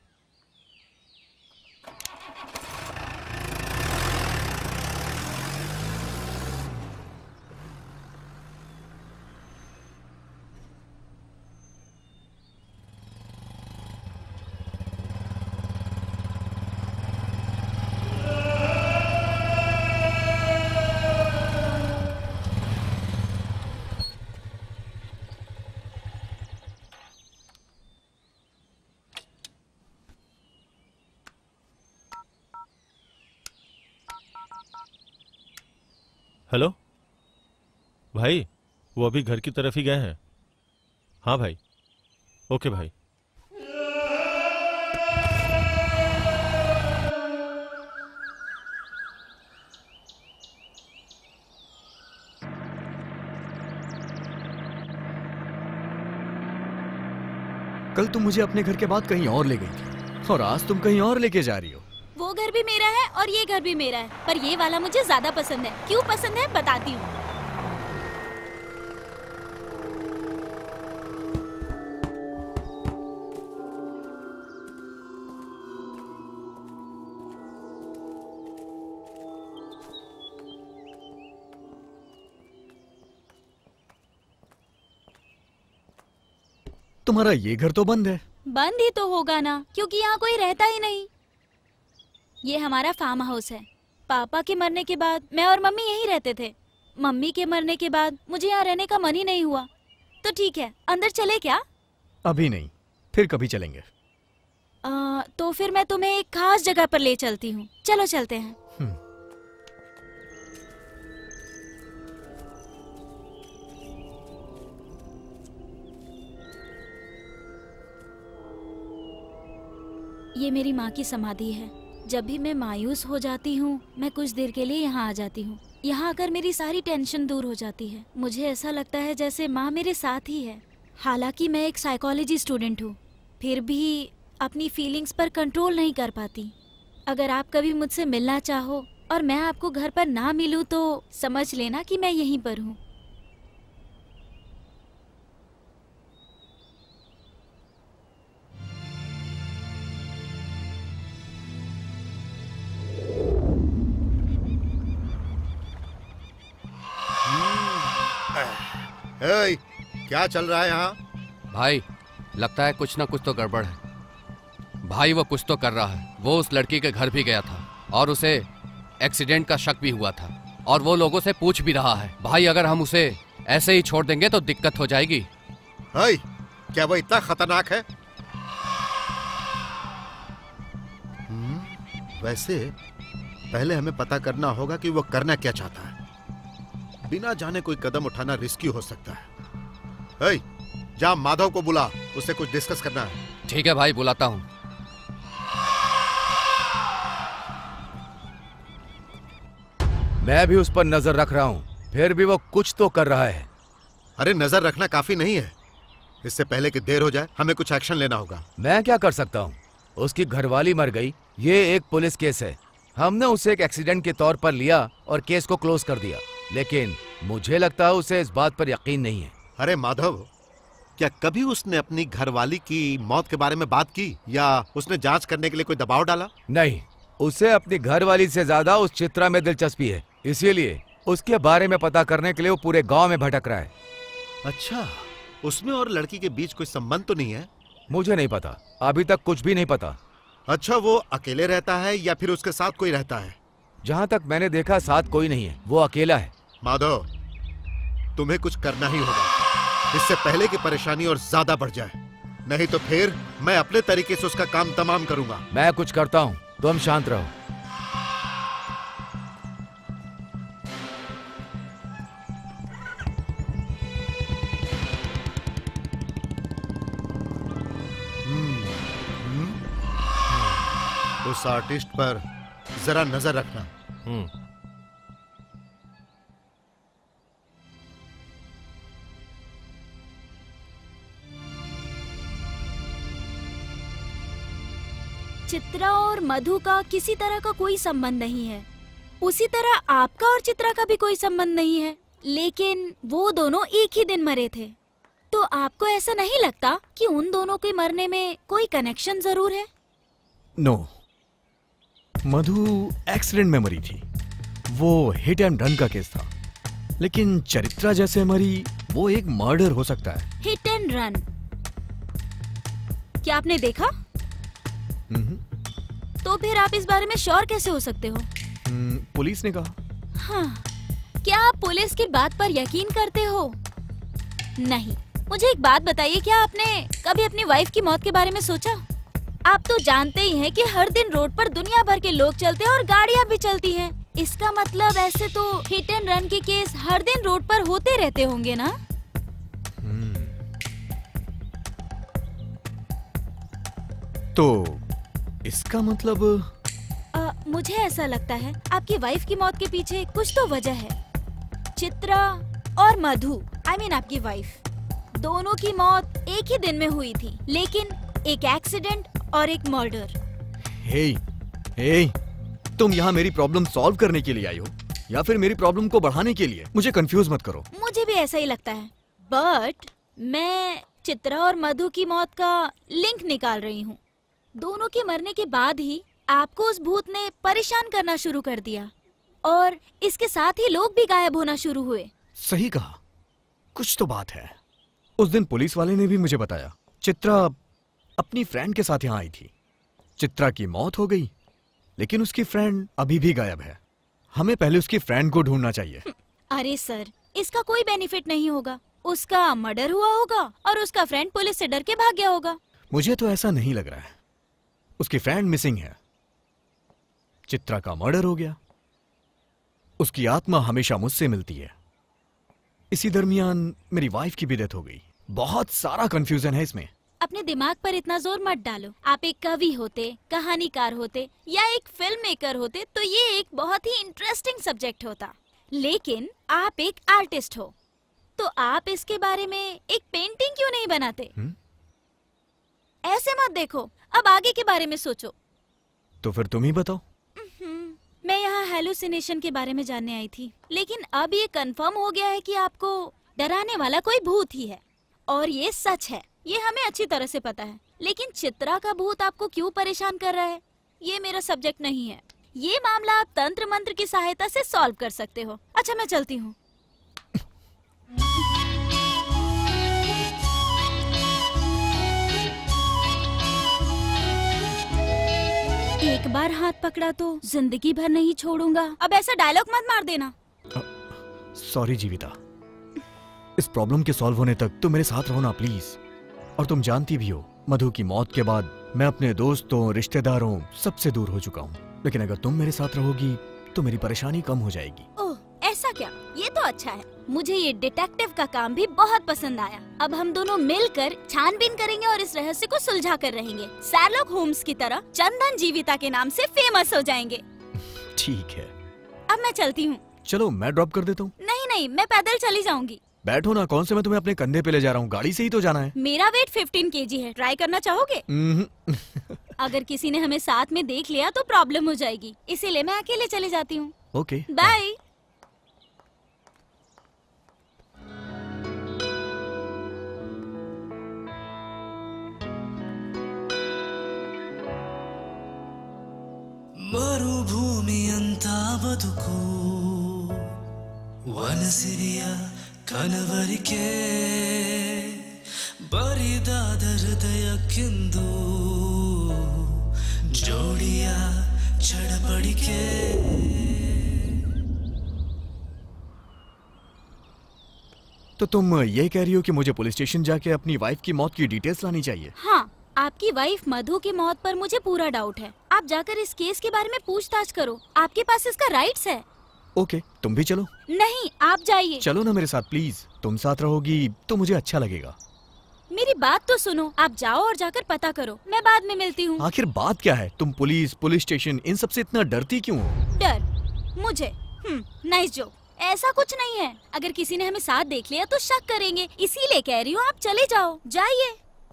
हेलो भाई, वो अभी घर की तरफ ही गए हैं। हाँ भाई, ओके भाई। कल तुम मुझे अपने घर के बाद कहीं और ले गई थी और आज तुम कहीं और लेके जा रही हो। वो घर भी मेरा है और ये घर भी मेरा है, पर ये वाला मुझे ज्यादा पसंद है। क्यों पसंद है बताती हूँ। तुम्हारा ये घर तो बंद है। बंद ही तो होगा ना, क्योंकि यहाँ कोई रहता ही नहीं। ये हमारा फार्म हाउस है। पापा के मरने के बाद मैं और मम्मी यहीं रहते थे। मम्मी के मरने के बाद मुझे यहाँ रहने का मन ही नहीं हुआ। तो ठीक है, अंदर चले क्या? अभी नहीं, फिर कभी चलेंगे। आ, तो फिर मैं तुम्हें एक खास जगह पर ले चलती हूँ। चलो चलते हैं। हम्म। ये मेरी माँ की समाधि है। जब भी मैं मायूस हो जाती हूँ, मैं कुछ देर के लिए यहाँ आ जाती हूँ। यहाँ आकर मेरी सारी टेंशन दूर हो जाती है। मुझे ऐसा लगता है जैसे माँ मेरे साथ ही है। हालांकि मैं एक साइकोलॉजी स्टूडेंट हूँ, फिर भी अपनी फीलिंग्स पर कंट्रोल नहीं कर पाती। अगर आप कभी मुझसे मिलना चाहो और मैं आपको घर पर ना मिलूँ तो समझ लेना कि मैं यहीं पर हूँ। ए, क्या चल रहा है यहाँ? भाई, लगता है कुछ ना कुछ तो गड़बड़ है। भाई वो कुछ तो कर रहा है। वो उस लड़की के घर भी गया था और उसे एक्सीडेंट का शक भी हुआ था और वो लोगों से पूछ भी रहा है। भाई, अगर हम उसे ऐसे ही छोड़ देंगे तो दिक्कत हो जाएगी। ए, क्या वो इतना खतरनाक है? हम्म, वैसे पहले हमें पता करना होगा कि वो करना क्या चाहता है। बिना जाने कोई कदम उठाना रिस्की हो सकता है। ए, जा माधव को बुला, उससे कुछ डिस्कस करना है। ठीक है भाई, बुलाता हूँ। मैं भी उस पर नजर रख रहा हूँ, फिर भी वो कुछ तो कर रहा है। अरे नजर रखना काफी नहीं है। इससे पहले कि देर हो जाए, हमें कुछ एक्शन लेना होगा। मैं क्या कर सकता हूँ? उसकी घरवाली मर गई, ये एक पुलिस केस है। हमने उसे एक एक्सीडेंट के तौर पर लिया और केस को क्लोज कर दिया, लेकिन मुझे लगता है उसे इस बात पर यकीन नहीं है। अरे माधव, क्या कभी उसने अपनी घरवाली की मौत के बारे में बात की या उसने जांच करने के लिए कोई दबाव डाला? नहीं, उसे अपनी घरवाली से ज्यादा उस चित्रा में दिलचस्पी है, इसीलिए उसके बारे में पता करने के लिए वो पूरे गांव में भटक रहा है। अच्छा, उसमें और लड़की के बीच कोई संबंध तो नहीं है? मुझे नहीं पता, अभी तक कुछ भी नहीं पता। अच्छा, वो अकेले रहता है या फिर उसके साथ कोई रहता है? जहाँ तक मैंने देखा साथ कोई नहीं है, वो अकेला है। माधव, तुम्हें कुछ करना ही होगा, इससे पहले कि परेशानी और ज्यादा बढ़ जाए, नहीं तो फिर मैं अपने तरीके से उसका काम तमाम करूंगा। मैं कुछ करता हूँ, तुम शांत रहो। उस आर्टिस्ट पर जरा नजर रखना। हम्म। चित्रा और मधु का किसी तरह का कोई संबंध नहीं है, उसी तरह आपका और चित्रा का भी कोई संबंध नहीं है, लेकिन वो दोनों एक ही दिन मरे थे। तो आपको ऐसा नहीं लगता कि उन दोनों के मरने में कोई कनेक्शन जरूर है? नो, मधु एक्सीडेंट में मरी थी, वो हिट एंड रन का केस था। लेकिन चरित्रा जैसे मरी, वो एक मर्डर हो सकता है। Hit and run? क्या आपने देखा? तो फिर आप इस बारे में श्योर कैसे हो सकते हो? हम्म, पुलिस ने कहा। हाँ, क्या आप पुलिस की बात पर यकीन करते हो? नहीं। मुझे एक बात बताइए, क्या आपने कभी अपनी वाइफ की मौत के बारे में सोचा? आप तो जानते ही हैं कि हर दिन रोड पर दुनिया भर के लोग चलते हैं और गाड़ियाँ भी चलती हैं। इसका मतलब ऐसे तो हिट एंड रन के केस हर दिन रोड पर होते रहते होंगे ना? तो इसका मतलब आ, मुझे ऐसा लगता है आपकी वाइफ की मौत के पीछे कुछ तो वजह है। चित्रा और मधु, आई मीन आपकी वाइफ, दोनों की मौत एक ही दिन में हुई थी, लेकिन एक एक्सीडेंट और एक मर्डर। हे, हे, तुम यहाँ मेरी प्रॉब्लम सॉल्व करने के लिए आई हो या फिर मेरी प्रॉब्लम को बढ़ाने के लिए? मुझे कंफ्यूज मत करो। मुझे भी ऐसा ही लगता है, बट मैं चित्रा और मधु की मौत का लिंक निकाल रही हूँ। दोनों के मरने के बाद ही आपको उस भूत ने परेशान करना शुरू कर दिया और इसके साथ ही लोग भी गायब होना शुरू हुए। सही कहा, कुछ तो बात है। उस दिन पुलिस वाले ने भी मुझे बताया, चित्रा अपनी फ्रेंड के साथ यहाँ आई थी। चित्रा की मौत हो गई, लेकिन उसकी फ्रेंड अभी भी गायब है। हमें पहले उसकी फ्रेंड को ढूंढना चाहिए। अरे सर, इसका कोई बेनिफिट नहीं होगा। उसका मर्डर हुआ होगा और उसका फ्रेंड पुलिस से डर के भाग गया होगा। मुझे तो ऐसा नहीं लग रहा है। उसकी फ्रेंड मिसिंग है, चित्रा का मर्डर हो गया, उसकी आत्मा हमेशा मुझसे मिलती है। इसी दरमियान मेरी वाइफ की भी डेथ हो गई। बहुत सारा कंफ्यूजन है इसमें। अपने दिमाग पर इतना जोर मत डालो। आप एक कवि होते, कहानीकार होते या एक फिल्म मेकर होते तो ये एक बहुत ही इंटरेस्टिंग सब्जेक्ट होता, लेकिन आप एक आर्टिस्ट हो, तो आप इसके बारे में एक पेंटिंग क्यों नहीं बनाते? हुँ? ऐसे मत देखो, अब आगे के बारे में सोचो। तो फिर तुम ही बताओ। मैं यहाँ हेलुसिनेशन के बारे में जानने आई थी, लेकिन अब ये कंफर्म हो गया है कि आपको डराने वाला कोई भूत ही है, और ये सच है। ये हमें अच्छी तरह से पता है, लेकिन चित्रा का भूत आपको क्यों परेशान कर रहा है, ये मेरा सब्जेक्ट नहीं है। ये मामला आप तंत्र मंत्र की सहायता से सॉल्व कर सकते हो। अच्छा, मैं चलती हूँ। एक बार हाथ पकड़ा तो जिंदगी भर नहीं छोड़ूंगा। अब ऐसा डायलॉग मत मार देना। सॉरी जीविता, इस प्रॉब्लम के सॉल्व होने तक तुम मेरे साथ रहो ना प्लीज। और तुम जानती भी हो, मधु की मौत के बाद मैं अपने दोस्तों, रिश्तेदारों सबसे दूर हो चुका हूँ। लेकिन अगर तुम मेरे साथ रहोगी तो मेरी परेशानी कम हो जाएगी। ओह, ऐसा क्या? ये तो अच्छा है। मुझे ये डिटेक्टिव का काम भी बहुत पसंद आया। अब हम दोनों मिलकर छानबीन करेंगे और इस रहस्य को सुलझा कर रहेंगे। शार्लॉक होम्स की तरह चंदन जीविता के नाम से फेमस हो जाएंगे। ठीक है, अब मैं चलती हूँ। चलो मैं ड्रॉप कर देता हूँ। नहीं नहीं, मैं पैदल चली जाऊंगी। बैठो ना, कौन से मैं तुम्हें अपने कंधे पे ले जा रहा हूँ, गाड़ी से ही तो जाना है। मेरा वेट फिफ्टीन केजी है, ट्राई करना चाहोगे? अगर किसी ने हमें साथ में देख लिया तो प्रॉब्लम हो जाएगी, इसीलिए मैं अकेले चले जाती हूँ। Okay, bye. ಮರುಭೂಮಿ ಅಂತ ಬದುಕು ವನಸಿರಿಯ ಕನವರಿಕೆ ಬರಿದಾದ ಹೃದಯಕ್ಕೆಂದು ಜೋಡಿಯ चढ़ बढ़ के तो तुम ये कह रही हो कि मुझे पुलिस स्टेशन जाके अपनी वाइफ की मौत की डिटेल्स लानी चाहिए? हाँ, आपकी वाइफ मधु की मौत पर मुझे पूरा डाउट है। आप जाकर इस केस के बारे में पूछताछ करो, आपके पास इसका राइट्स है। ओके, तुम भी चलो। नहीं, आप जाइए। चलो ना मेरे साथ प्लीज, तुम साथ रहोगी तो मुझे अच्छा लगेगा। मेरी बात तो सुनो, आप जाओ और जाकर पता करो, मैं बाद में मिलती हूँ। आखिर बात क्या है? तुम पुलिस, पुलिस स्टेशन, इन सब से इतना डरती क्यों हो? डर मुझे? Hmm, nice joke. ऐसा कुछ नहीं है, अगर किसी ने हमें साथ देख लिया तो शक करेंगे, इसीलिए कह रही हूँ आप चले जाओ, जाइए।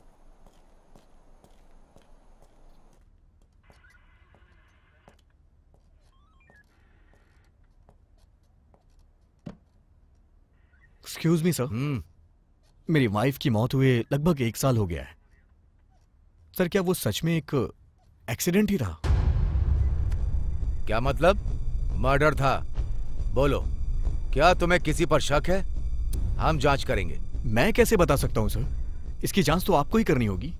एक्सक्यूज मी सर, हम्म मेरी वाइफ की मौत हुए लगभग एक साल हो गया है। सर, क्या वो सच में एक एक्सीडेंट ही था? क्या मतलब? मर्डर था? बोलो, क्या तुम्हें किसी पर शक है? हम जांच करेंगे। मैं कैसे बता सकता हूं सर, इसकी जांच तो आपको ही करनी होगी।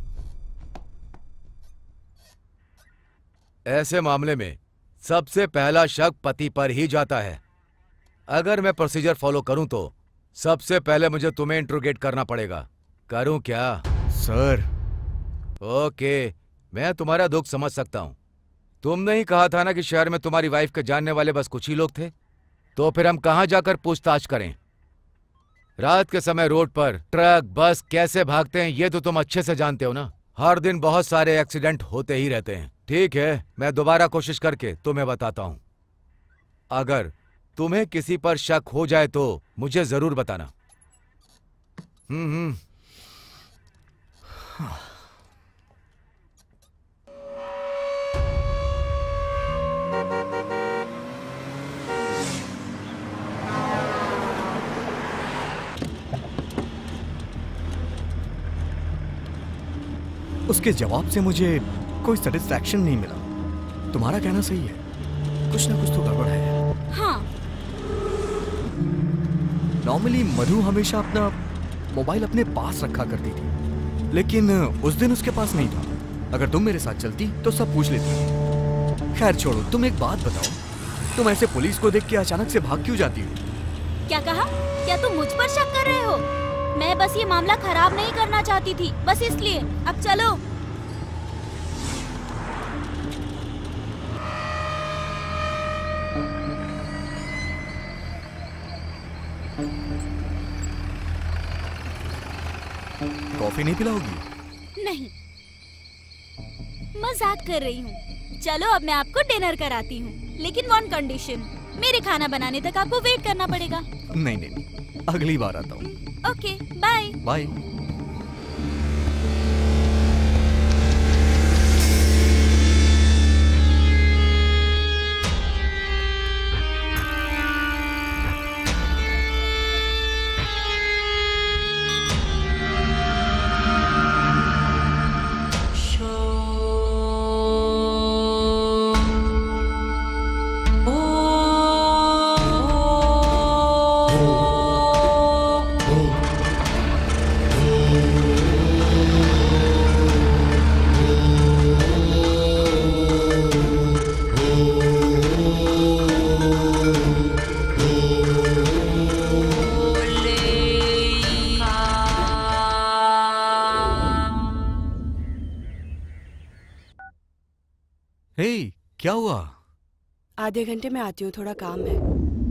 ऐसे मामले में सबसे पहला शक पति पर ही जाता है। अगर मैं प्रोसीजर फॉलो करूं तो सबसे पहले मुझे तुम्हें इंट्रोगेट करना पड़ेगा। करूं क्या? सर ओके, मैं तुम्हारा दुख समझ सकता हूं। तुमने ही कहा था ना कि शहर में तुम्हारी वाइफ के जानने वाले बस कुछ ही लोग थे, तो फिर हम कहां जाकर पूछताछ करें? रात के समय रोड पर ट्रक बस कैसे भागते हैं ये तो तुम अच्छे से जानते हो ना। हर दिन बहुत सारे एक्सीडेंट होते ही रहते हैं। ठीक है, मैं दोबारा कोशिश करके तुम्हें बताता हूं। अगर तुम्हें किसी पर शक हो जाए तो मुझे जरूर बताना। हम्म हम्म उसके जवाब से मुझे कोई सेटिस्फैक्शन नहीं मिला। तुम्हारा कहना सही है, कुछ ना कुछ तो गड़बड़ है। हाँ। नॉर्मली मधु हमेशा अपना मोबाइल अपने पास रखा करती थी, लेकिन उस दिन उसके पास नहीं था। अगर तुम मेरे साथ चलती तो सब पूछ लेती। खैर छोड़ो, तुम एक बात बताओ, तुम ऐसे पुलिस को देख के अचानक से भाग क्यों जाती हो? क्या कहा? क्या तुम मुझ पर शक कर रहे हो? मैं बस ये मामला खराब नहीं करना चाहती थी, बस इसलिए। अब चलो। कॉफी नहीं पिलाओगी? नहीं, मजाक कर रही हूँ। चलो अब मैं आपको डिनर कराती हूँ, लेकिन वन कंडीशन, मेरे खाना बनाने तक आपको वेट करना पड़ेगा। नहीं नहीं, नहीं। अगली बार आता हूँ। Okay, bye bye. हे, क्या हुआ? आधे घंटे में आती हूँ, थोड़ा काम है।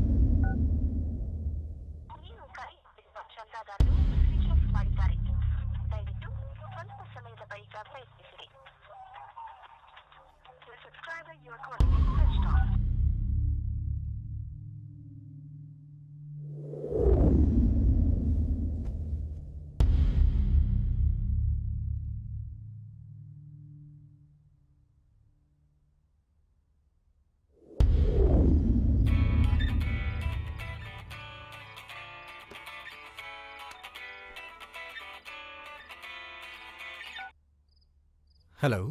हेलो।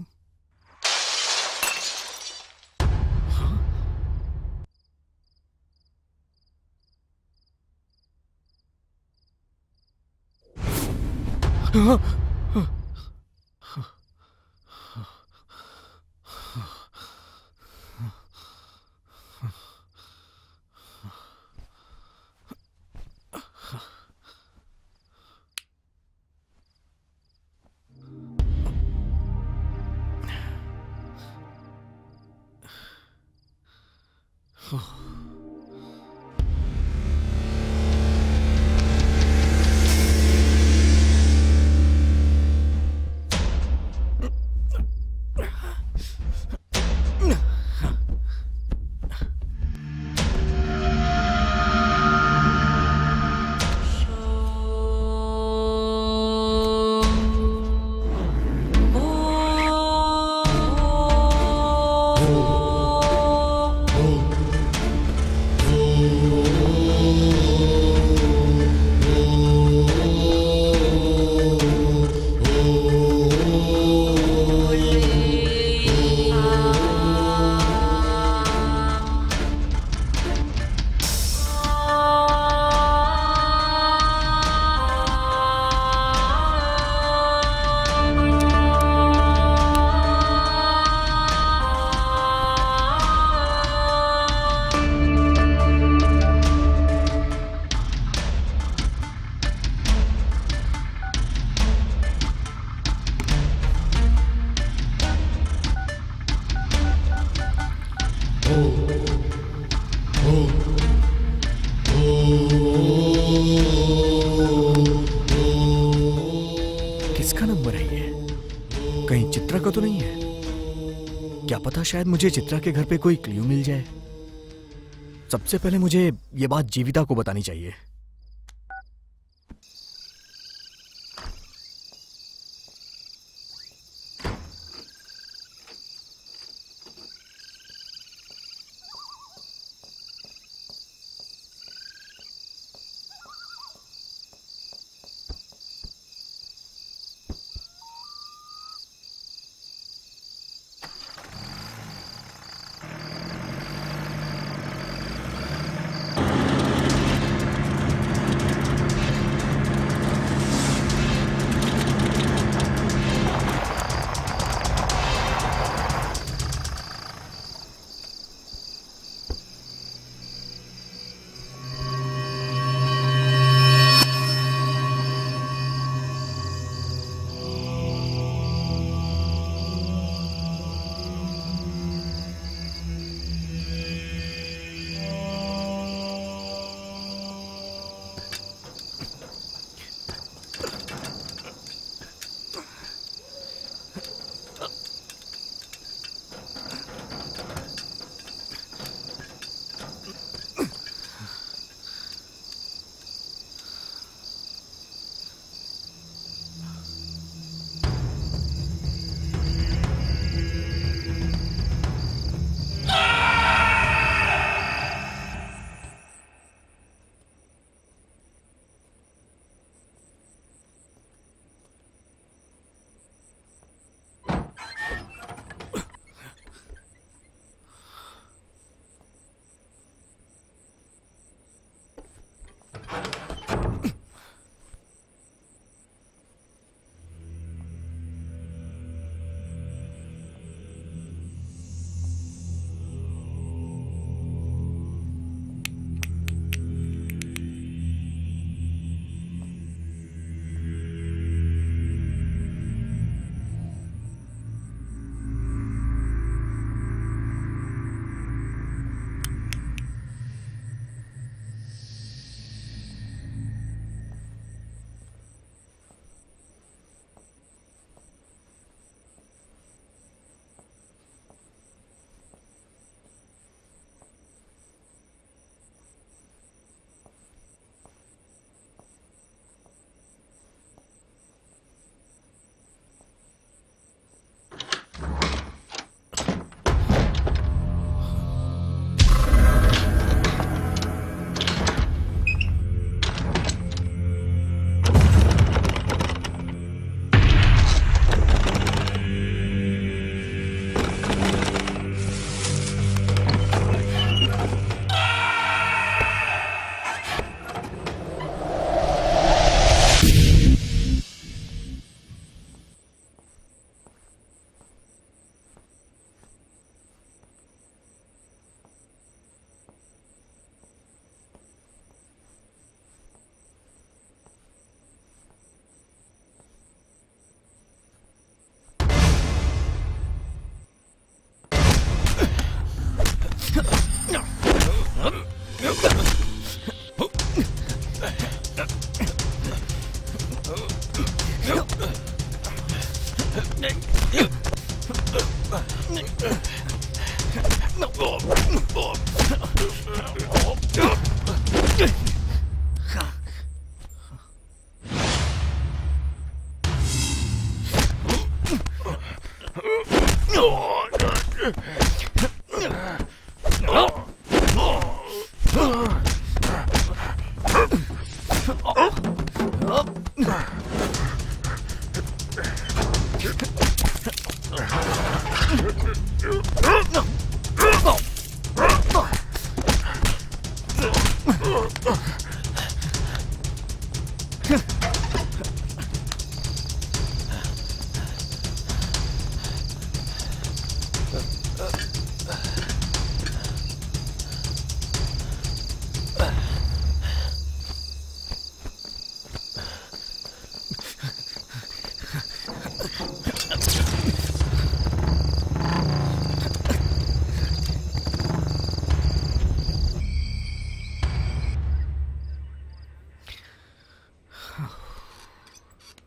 का तो नहीं है? क्या पता शायद मुझे चित्रा के घर पे कोई क्लू मिल जाए। सबसे पहले मुझे ये बात जीविता को बतानी चाहिए।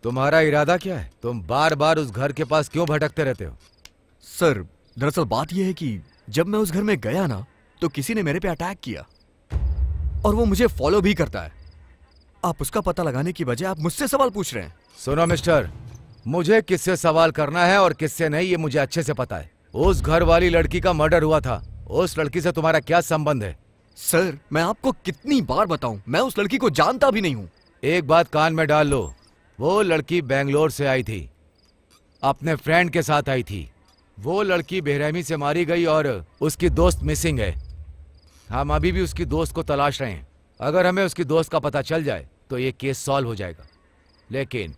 तुम्हारा इरादा क्या है? तुम बार बार उस घर के पास क्यों भटकते रहते हो? सर, दरअसल बात यह है कि जब मैं उस घर में गया ना, तो किसी ने मेरे पे अटैक किया और वो मुझे फॉलो भी करता है। आप उसका पता लगाने की बजाय आप मुझसे सवाल पूछ रहे हैं। सुनो मिस्टर, मुझे किससे सवाल करना है और किससे नहीं ये मुझे अच्छे से पता है। उस घर वाली लड़की का मर्डर हुआ था। उस लड़की से तुम्हारा क्या संबंध है? सर, मैं आपको कितनी बार बताऊं, मैं उस लड़की को जानता भी नहीं हूं। एक बात कान में डाल लो, वो लड़की बेंगलोर से आई थी, अपने फ्रेंड के साथ आई थी। वो लड़की बेरहमी से मारी गई और उसकी दोस्त मिसिंग है। हम अभी भी उसकी दोस्त को तलाश रहे हैं। अगर हमें उसकी दोस्त का पता चल जाए तो ये केस सॉल्व हो जाएगा। लेकिन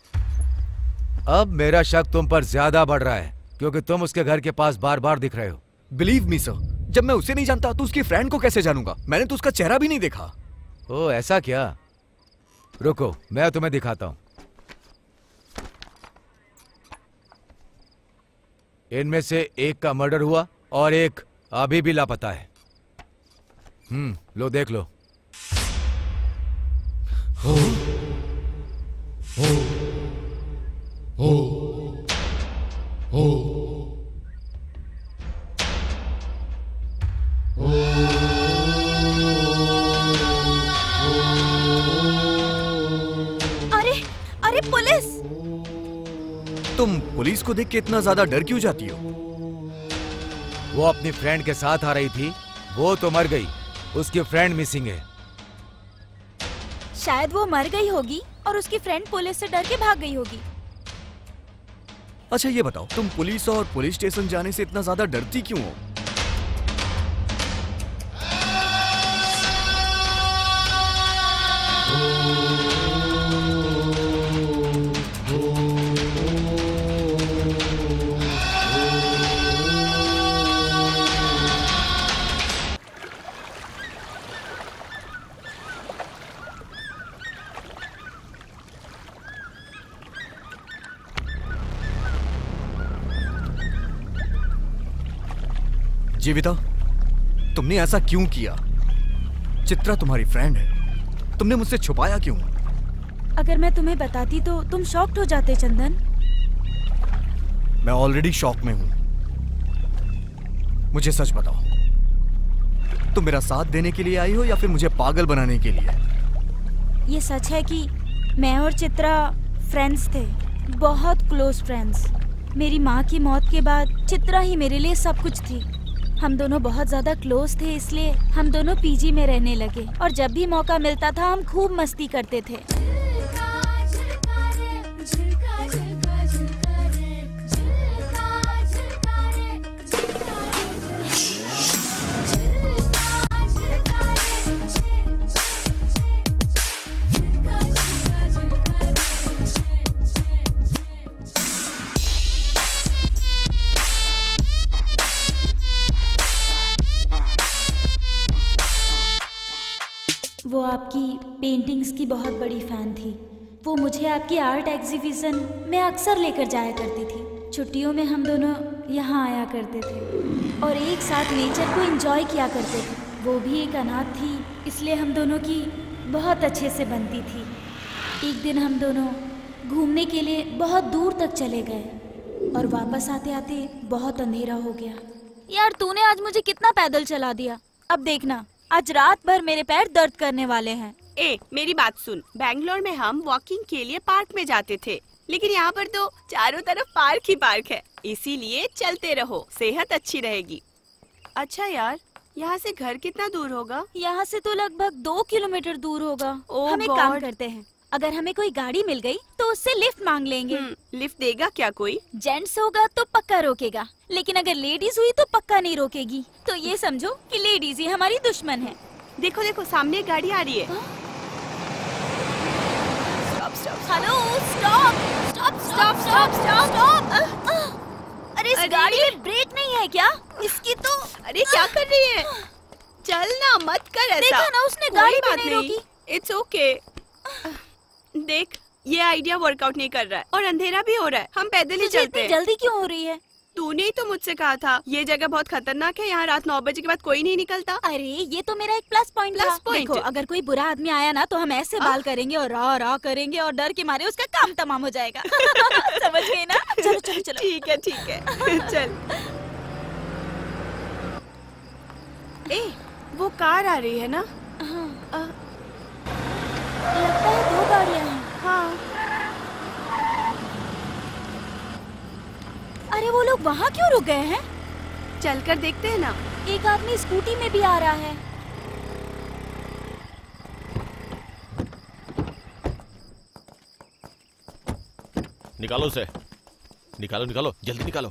अब मेरा शक तुम पर ज्यादा बढ़ रहा है क्योंकि तुम उसके घर के पास बार बार दिख रहे हो। बिलीव मी सर, जब मैं उसे नहीं जानता तो उसकी फ्रेंड को कैसे जानूंगा? मैंने तो उसका चेहरा भी नहीं देखा। ओ ऐसा क्या? रुको, मैं तुम्हें दिखाता हूं। इनमें से एक का मर्डर हुआ और एक अभी भी लापता है। हम्म लो, देख लो। हो, हो, हो, हो, हो, अरे अरे पुलिस! तुम पुलिस को देख के इतना ज्यादा डर क्यों जाती हो? वो अपनी फ्रेंड के साथ आ रही थी, वो तो मर गई, उसकी फ्रेंड मिसिंग है। शायद वो मर गई होगी और उसकी फ्रेंड पुलिस से डर के भाग गई होगी। अच्छा ये बताओ, तुम पुलिस और पुलिस स्टेशन जाने से इतना ज्यादा डरती क्यों हो? जीविता, तुमने ऐसा क्यों किया? चित्रा तुम्हारी फ्रेंड है, तुमने मुझसे छुपाया क्यों? अगर मैं तुम्हें बताती तो तुम शॉक्ड हो जाते चंदन। मैं ऑलरेडी शॉक में हूं। मुझे सच बताओ, तुम मेरा साथ देने के लिए आई हो या फिर मुझे पागल बनाने के लिए? ये सच है कि मैं और चित्रा फ्रेंड्स थे, बहुत क्लोज फ्रेंड्स। मेरी माँ की मौत के बाद चित्रा ही मेरे लिए सब कुछ थी। हम दोनों बहुत ज्यादा क्लोज थे, इसलिए हम दोनों पीजी में रहने लगे और जब भी मौका मिलता था हम खूब मस्ती करते थे। वो आपकी पेंटिंग्स की बहुत बड़ी फैन थी। वो मुझे आपकी आर्ट एग्जीबिशन में अक्सर लेकर जाया करती थी। छुट्टियों में हम दोनों यहाँ आया करते थे और एक साथ नेचर को एंजॉय किया करते थे। वो भी एक अनाथ थी, इसलिए हम दोनों की बहुत अच्छे से बनती थी। एक दिन हम दोनों घूमने के लिए बहुत दूर तक चले गए और वापस आते आते बहुत अंधेरा हो गया। यार तूने आज मुझे कितना पैदल चला दिया। अब देखना, आज रात भर मेरे पैर दर्द करने वाले हैं। ए, मेरी बात सुन। बैंगलोर में हम वॉकिंग के लिए पार्क में जाते थे, लेकिन यहाँ पर तो चारों तरफ पार्क ही पार्क है, इसीलिए चलते रहो, सेहत अच्छी रहेगी। अच्छा यार, यहाँ से घर कितना दूर होगा? यहाँ से तो लगभग दो किलोमीटर दूर होगा। ओह हम एक गॉड। काम करते हैं, अगर हमें कोई गाड़ी मिल गई तो उससे लिफ्ट मांग लेंगे। हम्म, लिफ्ट देगा क्या कोई? जेंट्स होगा तो पक्का रोकेगा, लेकिन अगर लेडीज हुई तो पक्का नहीं रोकेगी। तो ये समझो कि लेडीज ही हमारी दुश्मन है। देखो देखो, सामने एक गाड़ी आ रही है। Stop stop hello, stop stop stop stop stop stop. अरे इस अरे। गाड़ी में ब्रेक नहीं है क्या? इसकी तो अरे क्या कर रही है? चल ना, मत कर ऐसा। देखा ना, उसने कोई गाड़ी भी बात नहीं रोकी। It's okay. देख, ये आइडिया वर्कआउट नहीं कर रहा है और अंधेरा भी हो रहा है। हम पैदल ही तुझे चलते इतनी हैं। जल्दी क्यों हो रही है? तूने ही तो मुझसे कहा था ये जगह बहुत खतरनाक है, यहाँ रात नौ बजे के बाद कोई नहीं निकलता। अरे ये तो मेरा एक प्लस पॉइंट प्लस था। पॉइंट? देखो, अगर कोई बुरा आदमी आया ना तो हम ऐसे बाल करेंगे और रा रा करेंगे और डर के मारे उसका काम तमाम हो जाएगा। समझ गई ना? चलो चलो चलो। ठीक है ठीक है चल। ए, वो कार आ रही है ना? हाँ। आ, लगता है दो गाड़ियाँ हैं। हाँ। अरे वो लोग वहाँ क्यों रुक गए हैं? चलकर देखते हैं ना। एक आदमी स्कूटी में भी आ रहा है। निकालो उसे, निकालो निकालो, जल्दी निकालो,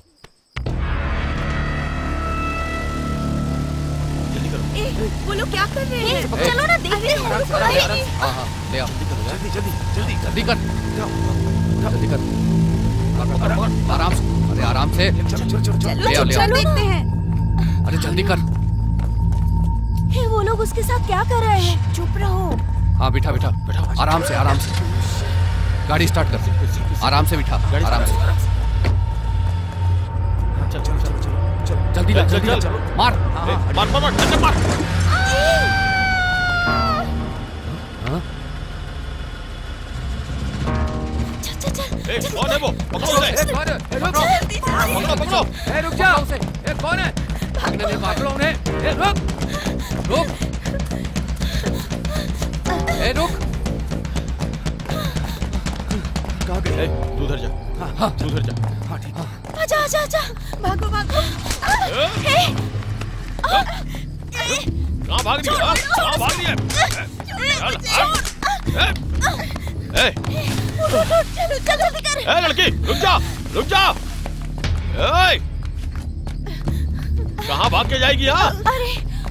जल्दी करो। ए, वो लोग क्या कर रहे हैं? चलो ना देखते हैं। आराम से, आराम से, आराम से। हाँ हाँ ले आओ, जल्दी जल्दी जल्दी जल्दी कर, जल्दी कर, पकड़, पकड़, पकड़, आराम से, अरे आराम से, चलो चलो चलो चलो ले आओ, ले आओ। चलो देखते हैं। अरे जल्दी कर। हे, वो लोग उसके साथ क्या कर रहे हैं? चुप रहो। हाँ बिठा बिठा बिठा, आराम से आराम से, गाड़ी स्टार्ट कर, आराम से बिठा, आराम से, चल चल चलो चलो चलो जल्दी कर, जल्दी चल, कर, चलो। मार, मार मार मार, टक्कर मार। हाँ? चल चल चल। ए, कौन है वो? पकड़ो उसे। ए, कौन है? ए, रुक जल्दी जल्दी। पकड़ो पकड़ो। ए, रुक जा उसे। ए, कौन है? भागने नहीं पकड़ो उन्हें। ए, रुक रुक, ए रुक, कहाँ गए? ए, तू उधर जा, हाँ तू उधर जा। हाँ ठीक है। आजा आजा आजा। भागो भागो। हे, कहाँ भाग रही है? हाँ? कहाँ भाग रही है? चल, हट। ए, ए, चलो चल जल्दी कर। ए लड़की, रुक जा, रुक जा। ए, कहाँ भाग के जाएगी? हाँ? अरे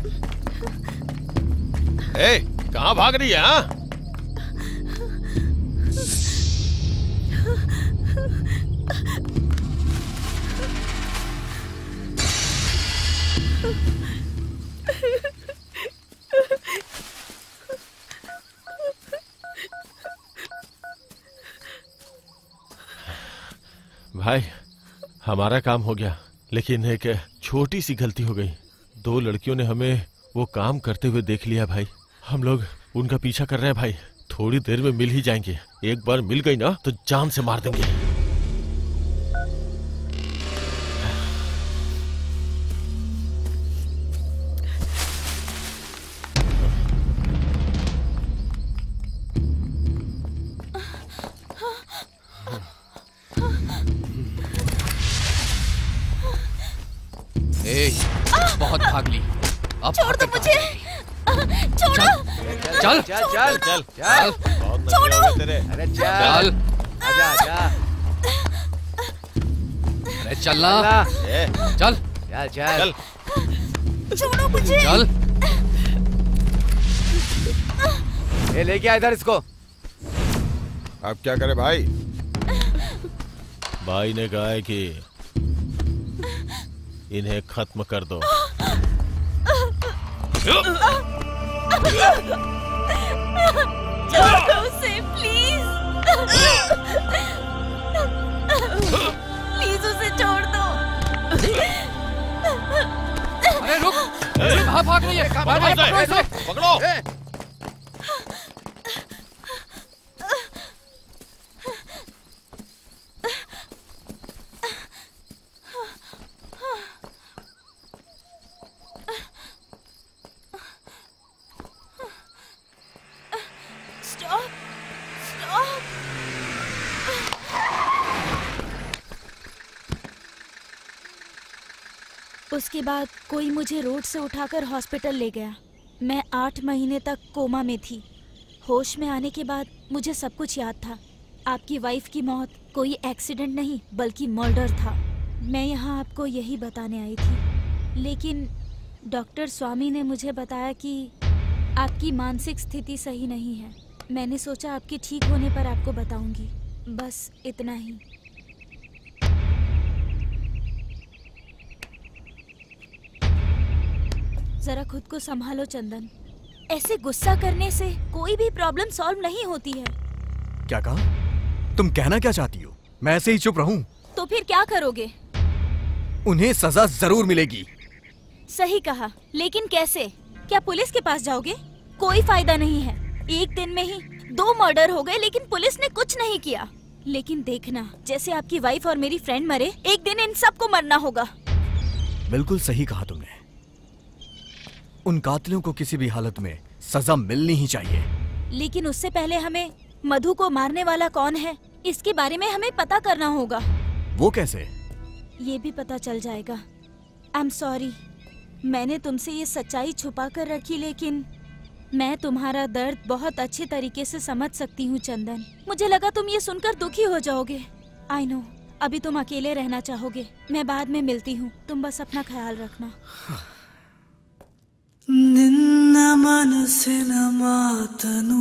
ए, कहाँ भाग रही है? हाँ? भाई, हमारा काम हो गया, लेकिन एक छोटी सी गलती हो गई। दो लड़कियों ने हमें वो काम करते हुए देख लिया भाई। हम लोग उनका पीछा कर रहे हैं भाई। थोड़ी देर में मिल ही जाएंगे। एक बार मिल गई ना तो जान से मार देंगे। ए, बहुत भाग ली, अब छोड़ दो मुझे। छोड़ो। चल, चल चल चल, चल बहुत नखरे छोड़ो। हो गए तेरे। अरे चल, चल आजा आजा अरे चलना, ए, चल, चल चल चल, छोड़ो मुझे। चल, ए लेके आ इधर इसको। अब क्या करे भाई? भाई ने कहा है कि इन्हें खत्म कर दो। छोड़ो उसे प्लीज। प्लीज उसे छोड़ दो। अरे रुक, कहाँ भाग रही है? भाई, भाई, पकड़ो इसे। पकड़ो। ए, स्टॉप स्टॉप। उसके बाद कोई मुझे रोड से उठाकर हॉस्पिटल ले गया। मैं आठ महीने तक कोमा में थी। होश में आने के बाद मुझे सब कुछ याद था। आपकी वाइफ की मौत कोई एक्सीडेंट नहीं बल्कि मर्डर था। मैं यहाँ आपको यही बताने आई थी, लेकिन डॉक्टर स्वामी ने मुझे बताया कि आपकी मानसिक स्थिति सही नहीं है। मैंने सोचा आपके ठीक होने पर आपको बताऊंगी। बस इतना ही। जरा खुद को संभालो चंदन। ऐसे गुस्सा करने से कोई भी प्रॉब्लम सॉल्व नहीं होती है। क्या कहा? तुम कहना क्या चाहती हो? मैं ऐसे ही चुप रहूं? तो फिर क्या करोगे? उन्हें सजा जरूर मिलेगी। सही कहा, लेकिन कैसे? क्या पुलिस के पास जाओगे? कोई फायदा नहीं है। एक दिन में ही दो मर्डर हो गए लेकिन पुलिस ने कुछ नहीं किया। लेकिन देखना, जैसे आपकी वाइफ और मेरी फ्रेंड मरे, एक दिन इन सबको मरना होगा। बिल्कुल सही कहा तुमने। उन कातिलों को किसी भी हालत में सजा मिलनी ही चाहिए। लेकिन उससे पहले हमें मधु को मारने वाला कौन है, इसके बारे में हमें पता करना होगा। वो कैसे? ये भी पता चल जाएगा। आई एम सॉरी, मैंने तुमसे ये सच्चाई छुपा कर रखी, लेकिन मैं तुम्हारा दर्द बहुत अच्छे तरीके से समझ सकती हूँ चंदन। मुझे लगा तुम ये सुनकर दुखी हो जाओगे। आई नो, अभी तुम अकेले रहना चाहोगे। मैं बाद में मिलती हूँ, तुम बस अपना ख्याल रखना। ನಿನ್ನ ಮನಸ್ಸಿನ ಮಾತನು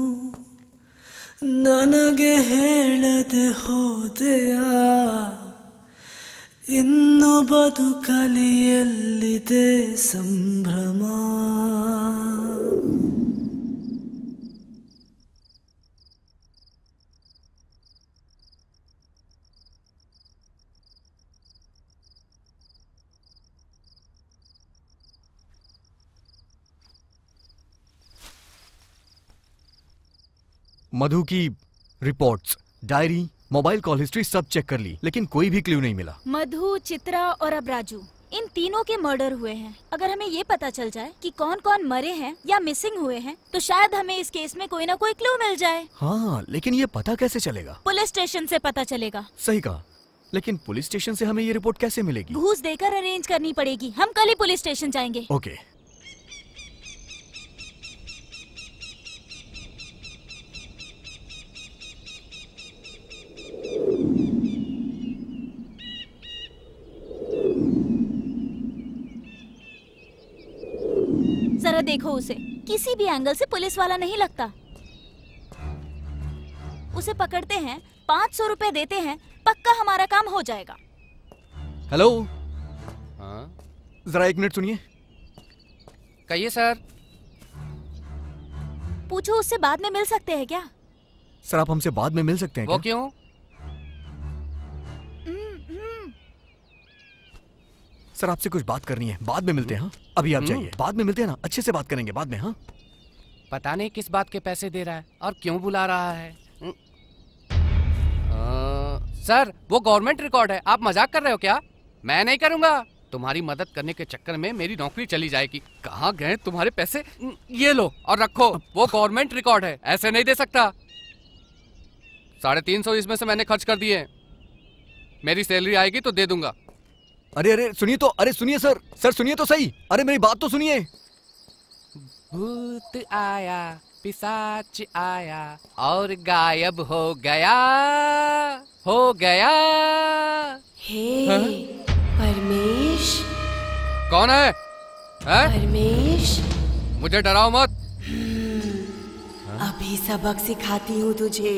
ನನಗೆ ಹೇಳದೆ ಹೋದೆಯ, ಇನ್ನು ಬದುಕಲಿ ಎಲ್ಲಿದೆ ಸಂಭ್ರಮ. मधु की reports, diary, mobile call history सब चेक कर ली, लेकिन कोई भी क्लू नहीं मिला। मधु, चित्रा और अब राजू, इन तीनों के मर्डर हुए हैं। अगर हमें ये पता चल जाए कि कौन कौन मरे हैं या मिसिंग हुए हैं, तो शायद हमें इस केस में कोई ना कोई क्लू मिल जाए। हाँ, लेकिन ये पता कैसे चलेगा? पुलिस स्टेशन से पता चलेगा। सही कहा, लेकिन पुलिस स्टेशन से हमें ये रिपोर्ट कैसे मिलेगी? घूस देकर अरेंज करनी पड़ेगी। हम कल ही पुलिस स्टेशन जाएंगे। ओके। जरा देखो उसे, किसी भी एंगल से पुलिस वाला नहीं लगता। उसे पकड़ते हैं, पाँच सौ रुपए देते हैं, पक्का हमारा काम हो जाएगा। हेलो। हाँ? जरा एक मिनट सुनिए। कहिए सर। पूछो उससे बाद में मिल सकते हैं क्या? सर, आप हमसे बाद में मिल सकते हैं वो क्या? क्यों? सर, आपसे कुछ बात करनी है, बाद में मिलते हैं। हाँ, अभी आप जाइए, बाद में मिलते हैं ना, अच्छे से बात करेंगे बाद में। हाँ, पता नहीं किस बात के पैसे दे रहा है और क्यों बुला रहा है। आ, सर, वो गवर्नमेंट रिकॉर्ड है, आप मजाक कर रहे हो क्या? मैं नहीं करूंगा। तुम्हारी मदद करने के चक्कर में मेरी नौकरी चली जाएगी। कहाँ गए तुम्हारे पैसे? ये लो और रखो, वो गवर्नमेंट रिकॉर्ड है, ऐसे नहीं दे सकता। साढ़े तीन सौ इसमें से मैंने खर्च कर दिए। मेरी सैलरी आएगी तो दे दूंगा। अरे अरे सुनिए तो, अरे सुनिए सर, सर सुनिए तो सही, अरे मेरी बात तो सुनिए। भूत आया, पिशाच आया और गायब हो गया, हो गया। हे हाँ? परमेश। कौन है? है? परमेश, मुझे डराओ मत। अभी सबक सिखाती हूँ तुझे।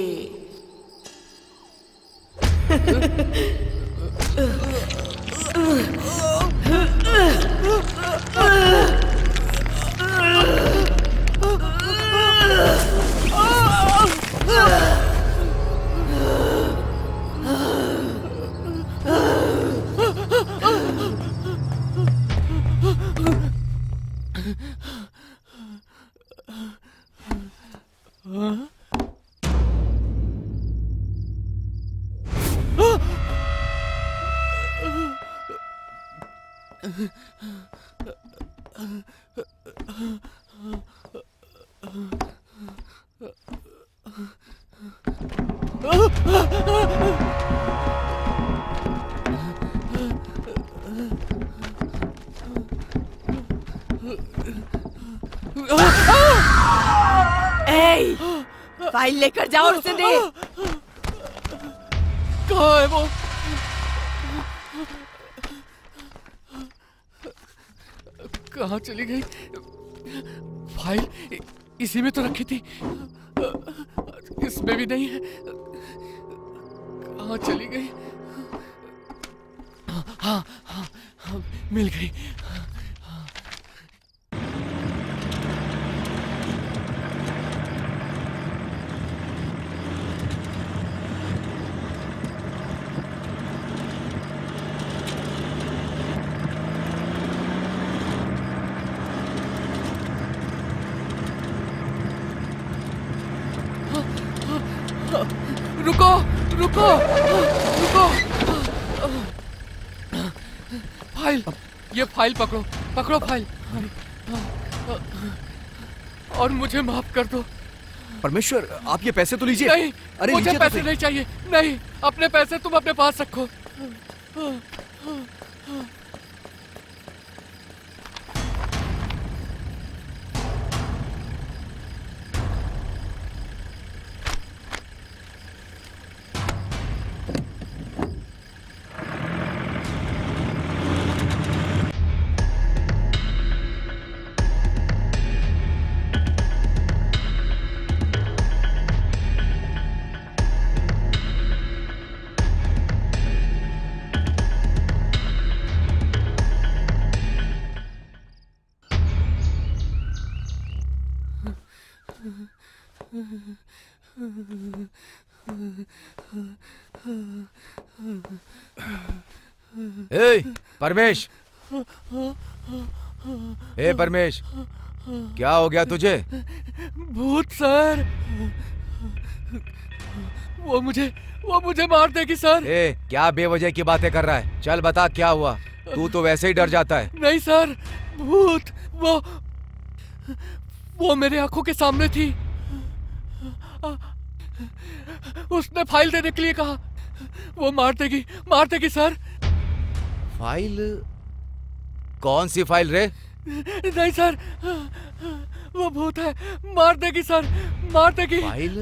ए, फाइल लेकर जाओ और उसे दे। कहाँ है वो? कहाँ चली गई? फाइल इसी में तो रखी थी, इसमें भी नहीं है। कहाँ चली गई? हाँ हाँ हाँ, मिल गई। रुको रुको रुको। फाइल, ये फाइल पकड़ो, पकड़ो फाइल। और मुझे माफ कर दो। परमेश्वर, आप ये पैसे तो लीजिए। नहीं, अरे मुझे लीजिए पैसे तो नहीं चाहिए। नहीं, अपने पैसे तुम अपने पास रखो। ए, परमेश, ए परमेश, क्या हो गया तुझे? भूत सर, वो मुझे वो मुझे मार देगी सर। ए, क्या बेवजह की बातें कर रहा है? चल बता क्या हुआ। तू तो वैसे ही डर जाता है। नहीं सर, भूत वो वो मेरे आंखों के सामने थी। उसने फाइल देने के लिए कहा। वो मार देगी, मार देगी सर। फाइल? कौन सी फाइल रे? नहीं सर, वो भूत है, मार देगी सर, मार देगी। फाइल?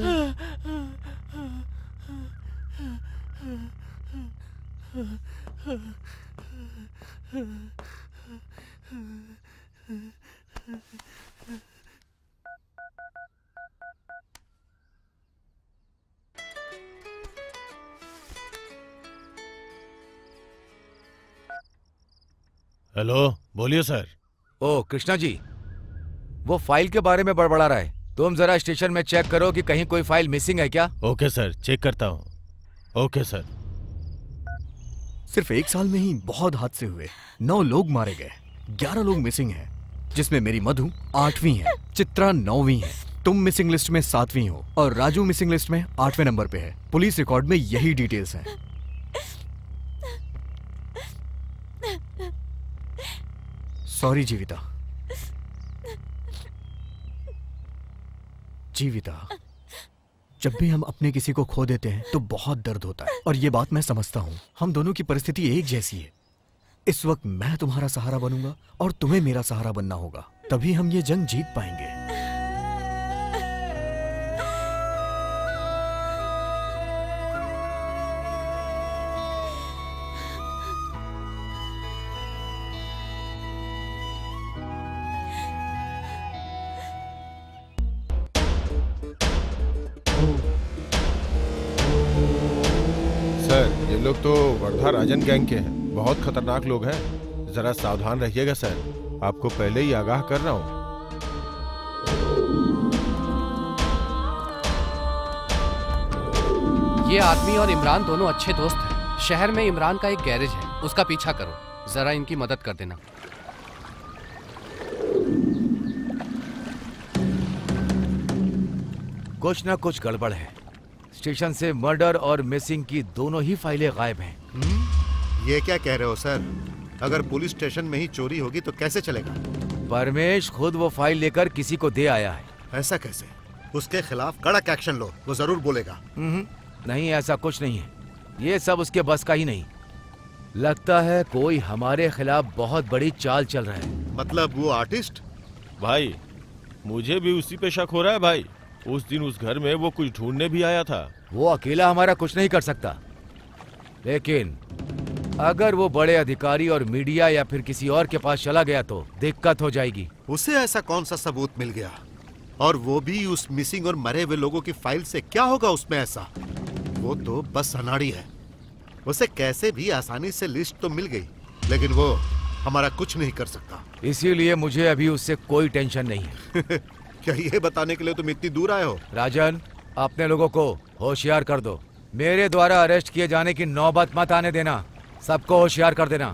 हेलो, बोलिए सर। ओ कृष्णा जी, वो फाइल के बारे में बड़बड़ा रहा है। तुम जरा स्टेशन में चेक करो कि कहीं कोई फाइल मिसिंग है क्या। ओके सर, चेक करता हूँ। Okay sir. सिर्फ एक साल में ही बहुत हादसे हुए। नौ लोग मारे गए, ग्यारह लोग मिसिंग हैं, जिसमें मेरी मधु आठवीं है, चित्रा नौवीं है, तुम मिसिंग लिस्ट में सातवीं हो और राजू मिसिंग लिस्ट में आठवें नंबर पे है। पुलिस रिकॉर्ड में यही डिटेल्स हैं। सॉरी जीविता। जीविता, जब भी हम अपने किसी को खो देते हैं तो बहुत दर्द होता है, और ये बात मैं समझता हूँ। हम दोनों की परिस्थिति एक जैसी है। इस वक्त मैं तुम्हारा सहारा बनूंगा और तुम्हें मेरा सहारा बनना होगा, तभी हम ये जंग जीत पाएंगे। सर, ये लोग तो वर्धा राजन गैंग के हैं। बहुत खतरनाक लोग हैं। जरा सावधान रहिएगा सर। आपको पहले ही आगाह कर रहा हूँ। ये आदमी और इमरान दोनों अच्छे दोस्त हैं। शहर में इमरान का एक गैरेज है, उसका पीछा करो। जरा इनकी मदद कर देना। कुछ ना कुछ गड़बड़ है। स्टेशन से मर्डर और मिसिंग की दोनों ही फाइलें गायब हैं। ये क्या कह रहे हो सर? अगर पुलिस स्टेशन में ही चोरी होगी तो कैसे चलेगा? परमेश खुद वो फाइल लेकर किसी को दे आया है। ऐसा कैसे? उसके खिलाफ कड़क एक्शन लो, वो जरूर बोलेगा। नहीं, ऐसा कुछ नहीं है। ये सब उसके बस का ही नहीं। लगता है कोई हमारे खिलाफ बहुत बड़ी चाल चल रहा है। मतलब वो आर्टिस्ट? भाई, मुझे भी उसी पे शक हो रहा है भाई। उस दिन उस घर में वो कुछ ढूंढने भी आया था। वो अकेला हमारा कुछ नहीं कर सकता, लेकिन अगर वो बड़े अधिकारी और मीडिया या फिर किसी और के पास चला गया तो दिक्कत हो जाएगी। उसे ऐसा कौन सा सबूत मिल गया? और वो भी उस मिसिंग और मरे हुए लोगों की फाइल से? क्या होगा उसमें ऐसा? वो तो बस अनाड़ी है। उसे कैसे भी आसानी से लिस्ट तो मिल गई, लेकिन वो हमारा कुछ नहीं कर सकता। इसीलिए मुझे अभी उससे कोई टेंशन नहीं है। क्या ये बताने के लिए तुम इतनी दूर आए हो? राजन, अपने लोगों को होशियार कर दो। मेरे द्वारा अरेस्ट किए जाने की नौबत मत आने देना। सबको होशियार कर देना।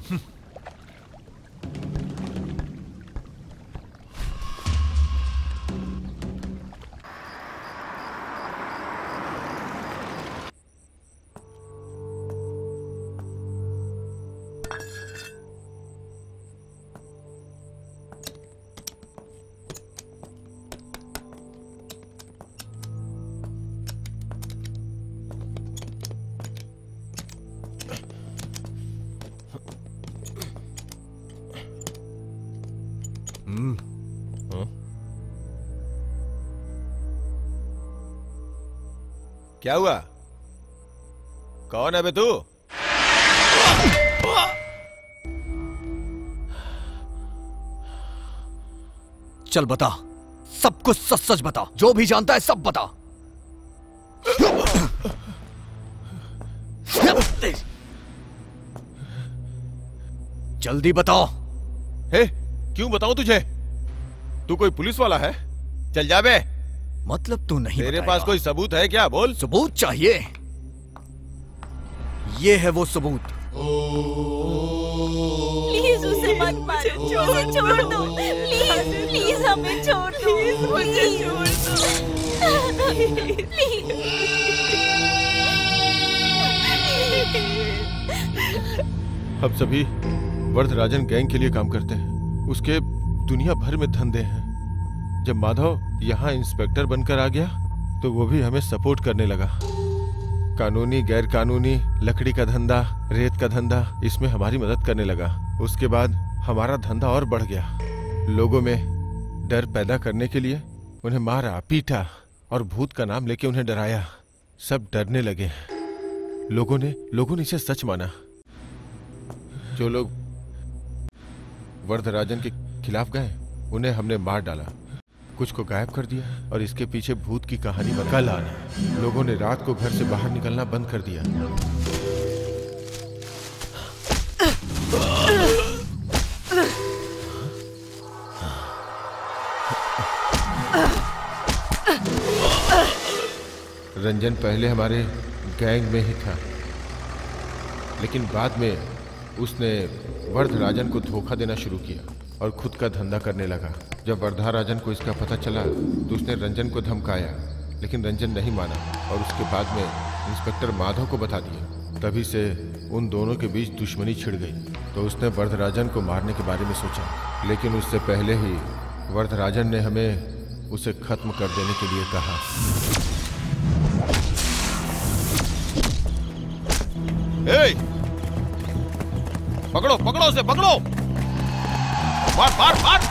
क्या हुआ? कौन है बे तू? चल बता, सब कुछ सच सच बता, जो भी जानता है सब बता। जल्दी बताओ। हे, क्यों बताऊं तुझे? तू कोई पुलिस वाला है? चल जा बे। मतलब तू नहीं तेरे बताएगा। पास कोई सबूत है क्या? बोल। सबूत चाहिए? ये है वो सबूत। प्लीज उसे मत मारो, उसे छोड़ दो, प्लीज प्लीज हमें छोड़ दो, मुझे छोड़ दो, प्लीज। हम सभी वरदराजन गैंग के लिए काम करते हैं। उसके दुनिया भर में धंधे हैं। जब माधव यहाँ इंस्पेक्टर बनकर आ गया तो वो भी हमें सपोर्ट करने लगा। कानूनी गैर कानूनी लकड़ी का धंधा, रेत का धंधा, इसमें हमारी मदद करने लगा। उसके बाद हमारा धंधा और बढ़ गया। लोगों में डर पैदा करने के लिए उन्हें मारा, पीटा और भूत का नाम लेके उन्हें डराया। सब डरने लगे। लोगों ने लोगों ने इसे सच माना। जो लोग वरदराजन के खिलाफ गए उन्हें हमने मार डाला, कुछ को गायब कर दिया और इसके पीछे भूत की कहानी बता। कल आना लोगों ने रात को घर से बाहर निकलना बंद कर दिया। रंजन पहले हमारे गैंग में ही था, लेकिन बाद में उसने वरदराजन को धोखा देना शुरू किया और खुद का धंधा करने लगा। जब वरदराजन को इसका पता चला तो उसने रंजन को धमकाया, लेकिन रंजन नहीं माना और उसके बाद में इंस्पेक्टर माधव को बता दिया। तभी से उन दोनों के बीच दुश्मनी छिड़ गई। तो उसने वरदराजन को मारने के बारे में सोचा, लेकिन उससे पहले ही वरदराजन ने हमें उसे खत्म कर देने के लिए कहा। ए! पकड़ो पकड़ो उसे, पकड़ो! मार मार मार!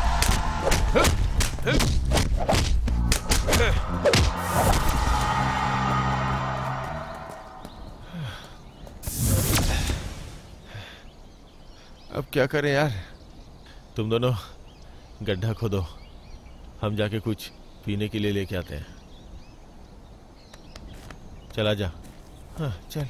अब क्या करें यार? तुम दोनों गड्ढा खोदो, हम जाके कुछ पीने के लिए लेके आते हैं। चला जा। हाँ चल।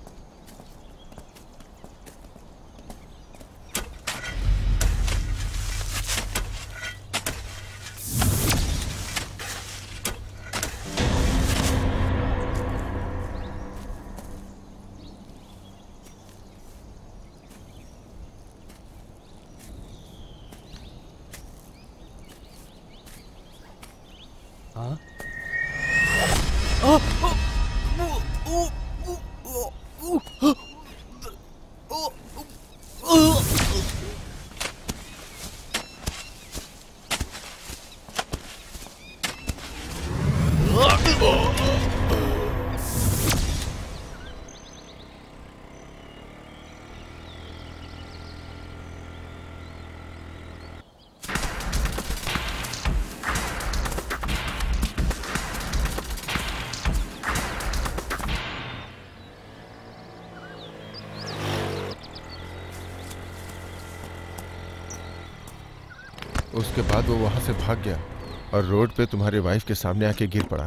उसके बाद वो वहां से भाग गया और रोड पे तुम्हारे वाइफ के सामने आके गिर पड़ा।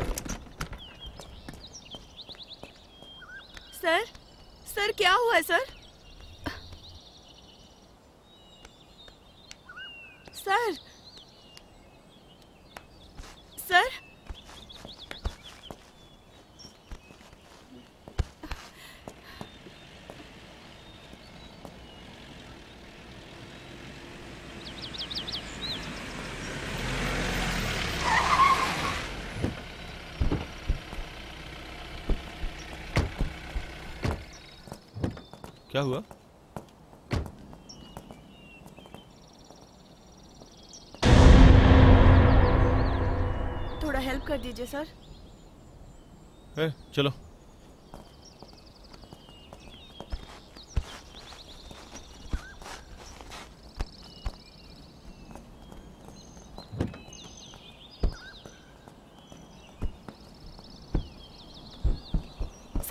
सर सर क्या हुआ है सर? सर सर क्या हुआ? थोड़ा हेल्प कर दीजिए सर। ए, चलो।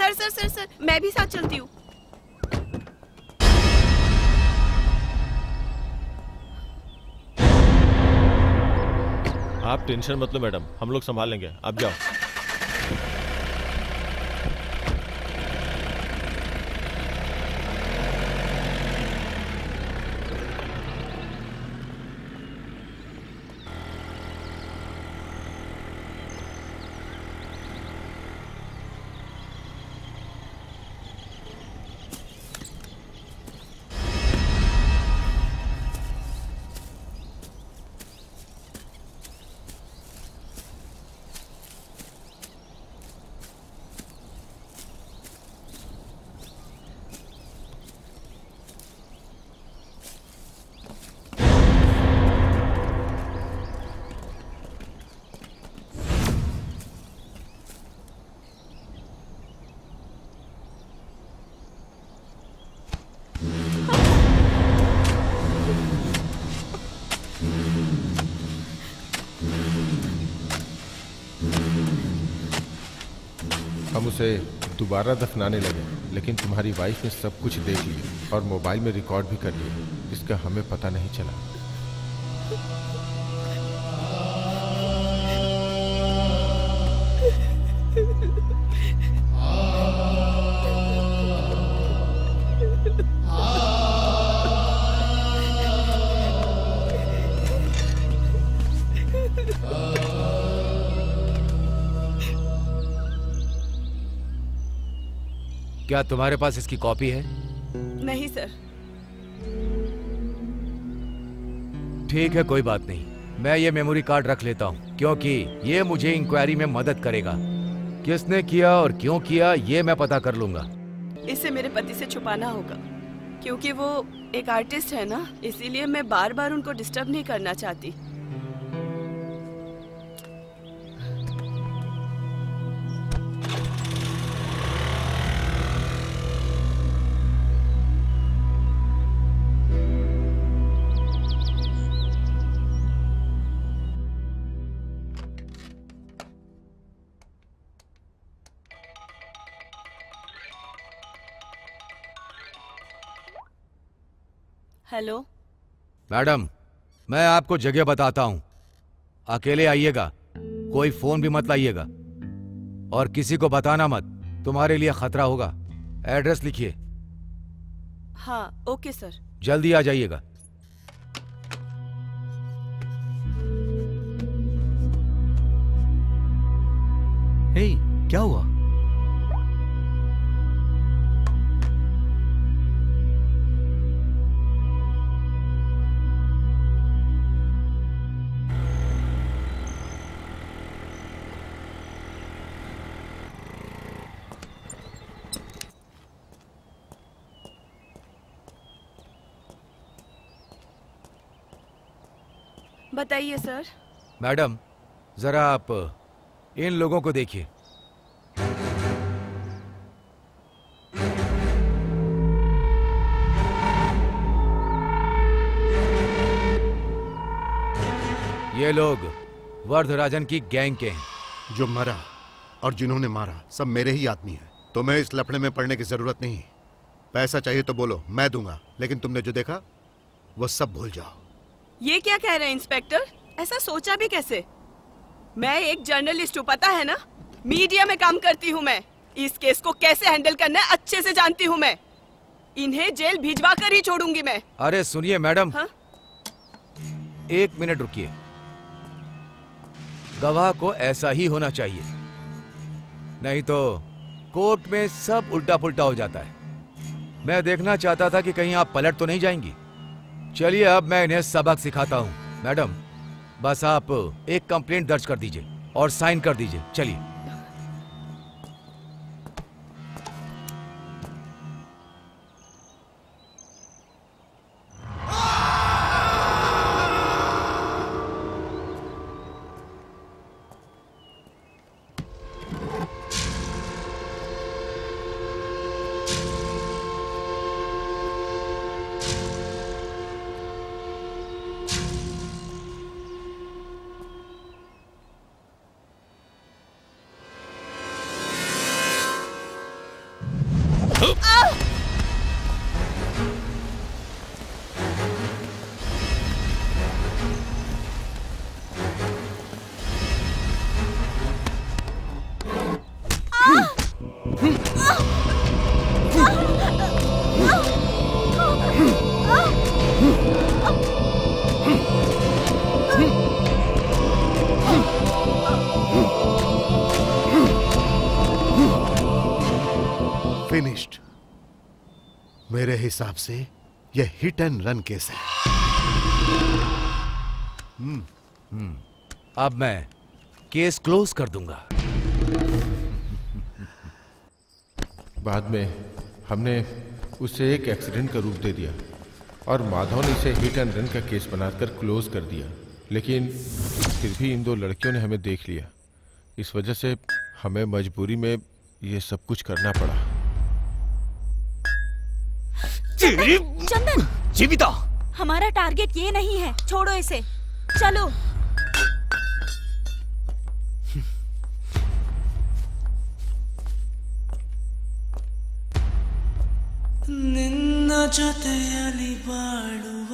सर सर सर सर मैं भी साथ चलती हूँ। आप टेंशन मत लो मैडम, हम लोग संभाल लेंगे, आप जाओ। हम उसे दोबारा दफनाने लगे, लेकिन तुम्हारी वाइफ ने सब कुछ देख लिया और मोबाइल में रिकॉर्ड भी कर लिया, जिसका हमें पता नहीं चला। क्या तुम्हारे पास इसकी कॉपी है? नहीं सर। ठीक है, कोई बात नहीं, मैं ये मेमोरी कार्ड रख लेता हूँ, क्योंकि ये मुझे इंक्वायरी में मदद करेगा। किसने किया और क्यों किया ये मैं पता कर लूंगा। इसे मेरे पति से छुपाना होगा, क्योंकि वो एक आर्टिस्ट है ना, इसीलिए मैं बार बार उनको डिस्टर्ब नहीं करना चाहती। हेलो मैडम, मैं आपको जगह बताता हूँ, अकेले आइएगा, कोई फोन भी मत लाइएगा और किसी को बताना मत, तुम्हारे लिए खतरा होगा। एड्रेस लिखिए। हाँ ओके सर। जल्दी आ जाइएगा। हे, क्या हुआ? बताइए सर। मैडम, जरा आप इन लोगों को देखिए। ये लोग वर्धराजन की गैंग के हैं। जो मरा और जिन्होंने मारा सब मेरे ही आदमी हैं। तुम्हें इस लफड़े में पड़ने की जरूरत नहीं। पैसा चाहिए तो बोलो, मैं दूंगा, लेकिन तुमने जो देखा वो सब भूल जाओ। ये क्या कह रहे हैं इंस्पेक्टर? ऐसा सोचा भी कैसे? मैं एक जर्नलिस्ट हूँ, पता है ना, मीडिया में काम करती हूँ मैं। इस केस को कैसे हैंडल करना है अच्छे से जानती हूँ मैं। इन्हें जेल भिजवा कर ही छोड़ूंगी मैं। अरे सुनिए मैडम, हाँ? एक मिनट रुकिए। गवाह को ऐसा ही होना चाहिए, नहीं तो कोर्ट में सब उल्टा पुल्टा हो जाता है। मैं देखना चाहता था कि कहीं आप पलट तो नहीं जाएंगी। चलिए अब मैं इन्हें सबक सिखाता हूँ। मैडम, बस आप एक कंप्लेंट दर्ज कर दीजिए और साइन कर दीजिए। चलिए। फिनिश्ड। मेरे हिसाब से यह हिट एंड रन केस है। हम्म हम्म अब मैं केस क्लोज कर दूंगा। बाद में हमने उसे एक एक्सीडेंट का रूप दे दिया और माधव ने इसे हिट एंड रन का केस बनाकर क्लोज कर दिया, लेकिन फिर भी इन दो लड़कियों ने हमें देख लिया। इस वजह से हमें मजबूरी में ये सब कुछ करना पड़ा। चंदन, जीविता, हमारा टारगेट ये नहीं है, छोड़ो इसे, चलो। ನಿನ್ನ ಜೊತೆಯಲ್ಲಿ ಬಾಳುವ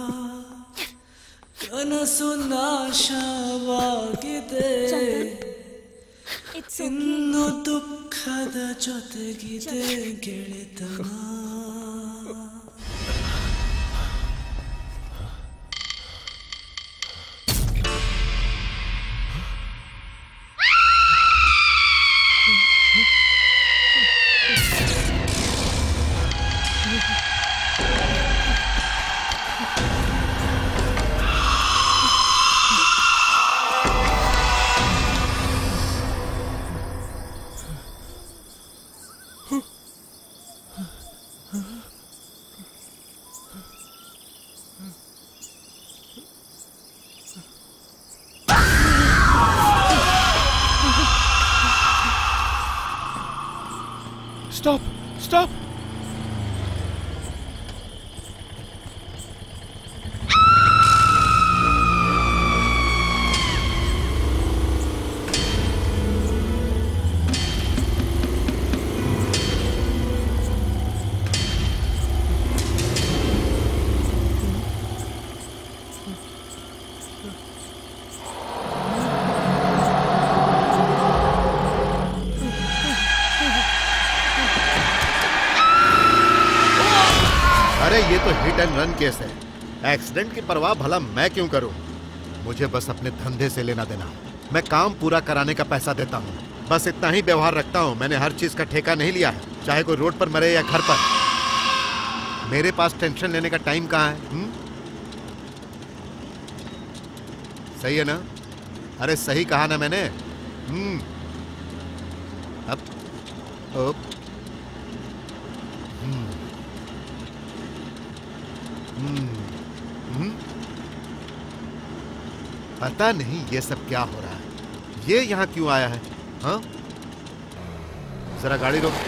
ಕನಸು ನಾಶವಾಗಿದೆ, ಇನ್ನು ದುಃಖದ ಜೊತೆಗಿದೆ ಗೆಳೆತನ. Stop! Stop! ये तो हिट एंड रन केस है। एक्सीडेंट की परवाह भला मैं क्यों करूं? मुझे बस अपने धंधे से लेना देना। मैं काम पूरा कराने का पैसा देता हूं, बस इतना ही व्यवहार रखता हूं। मैंने हर चीज का ठेका नहीं लिया है, चाहे कोई रोड पर मरे या घर पर। मेरे पास टेंशन लेने का टाइम कहाँ है? हुँ? सही है ना? अरे सही कहा ना मैंने? हम्म अब, अब हम्म पता नहीं ये सब क्या हो रहा है। ये यहाँ क्यों आया है? हाँ, जरा गाड़ी रोक।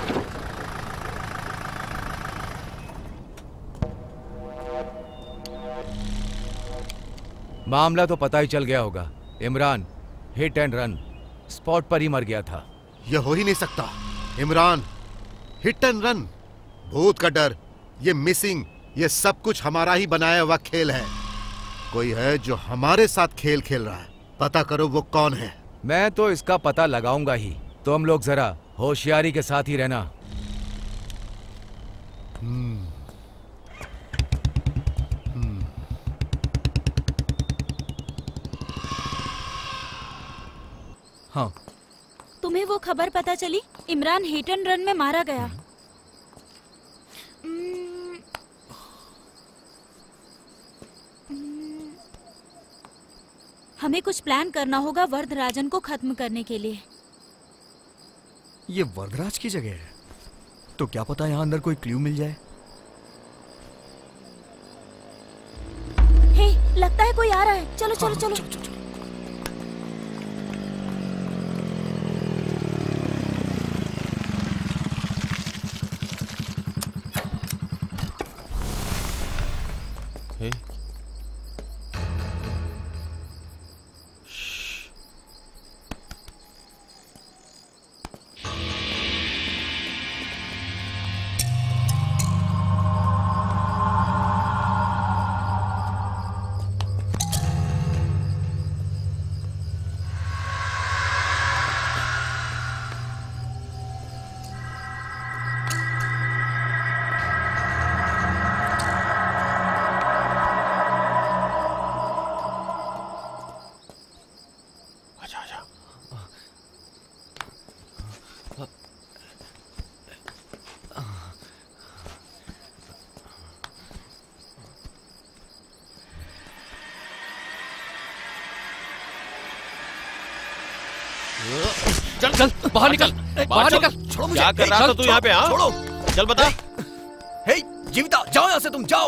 मामला तो पता ही चल गया होगा। Imran hit and run spot पर ही मर गया था। यह हो ही नहीं सकता। इमरान हिट एंड रन, भूत का डर, ये मिसिंग, ये सब कुछ हमारा ही बनाया हुआ खेल है। कोई है जो हमारे साथ खेल खेल रहा है। पता करो वो कौन है। मैं तो इसका पता लगाऊंगा ही। तुम लोग जरा होशियारी के साथ ही रहना। हम्म हम्म हाँ, तुम्हें वो खबर पता चली? इमरान हिट एंड रन में मारा गया। हमें कुछ प्लान करना होगा वरदराजन को खत्म करने के लिए। ये वरदराज की जगह है, तो क्या पता यहाँ अंदर कोई क्लू मिल जाए। हे, लगता है कोई आ रहा है। चलो चलो हाँ, चलो, चलो, चलो, चलो। हे, चल चल बाहर निकल, बाहर चल। निकल। छोड़ो मुझे। क्या कर रहा था तू यहाँ पे? हाँ छोड़ो। चल बता। हे जीविता, जाओ यहाँ से, तुम जाओ।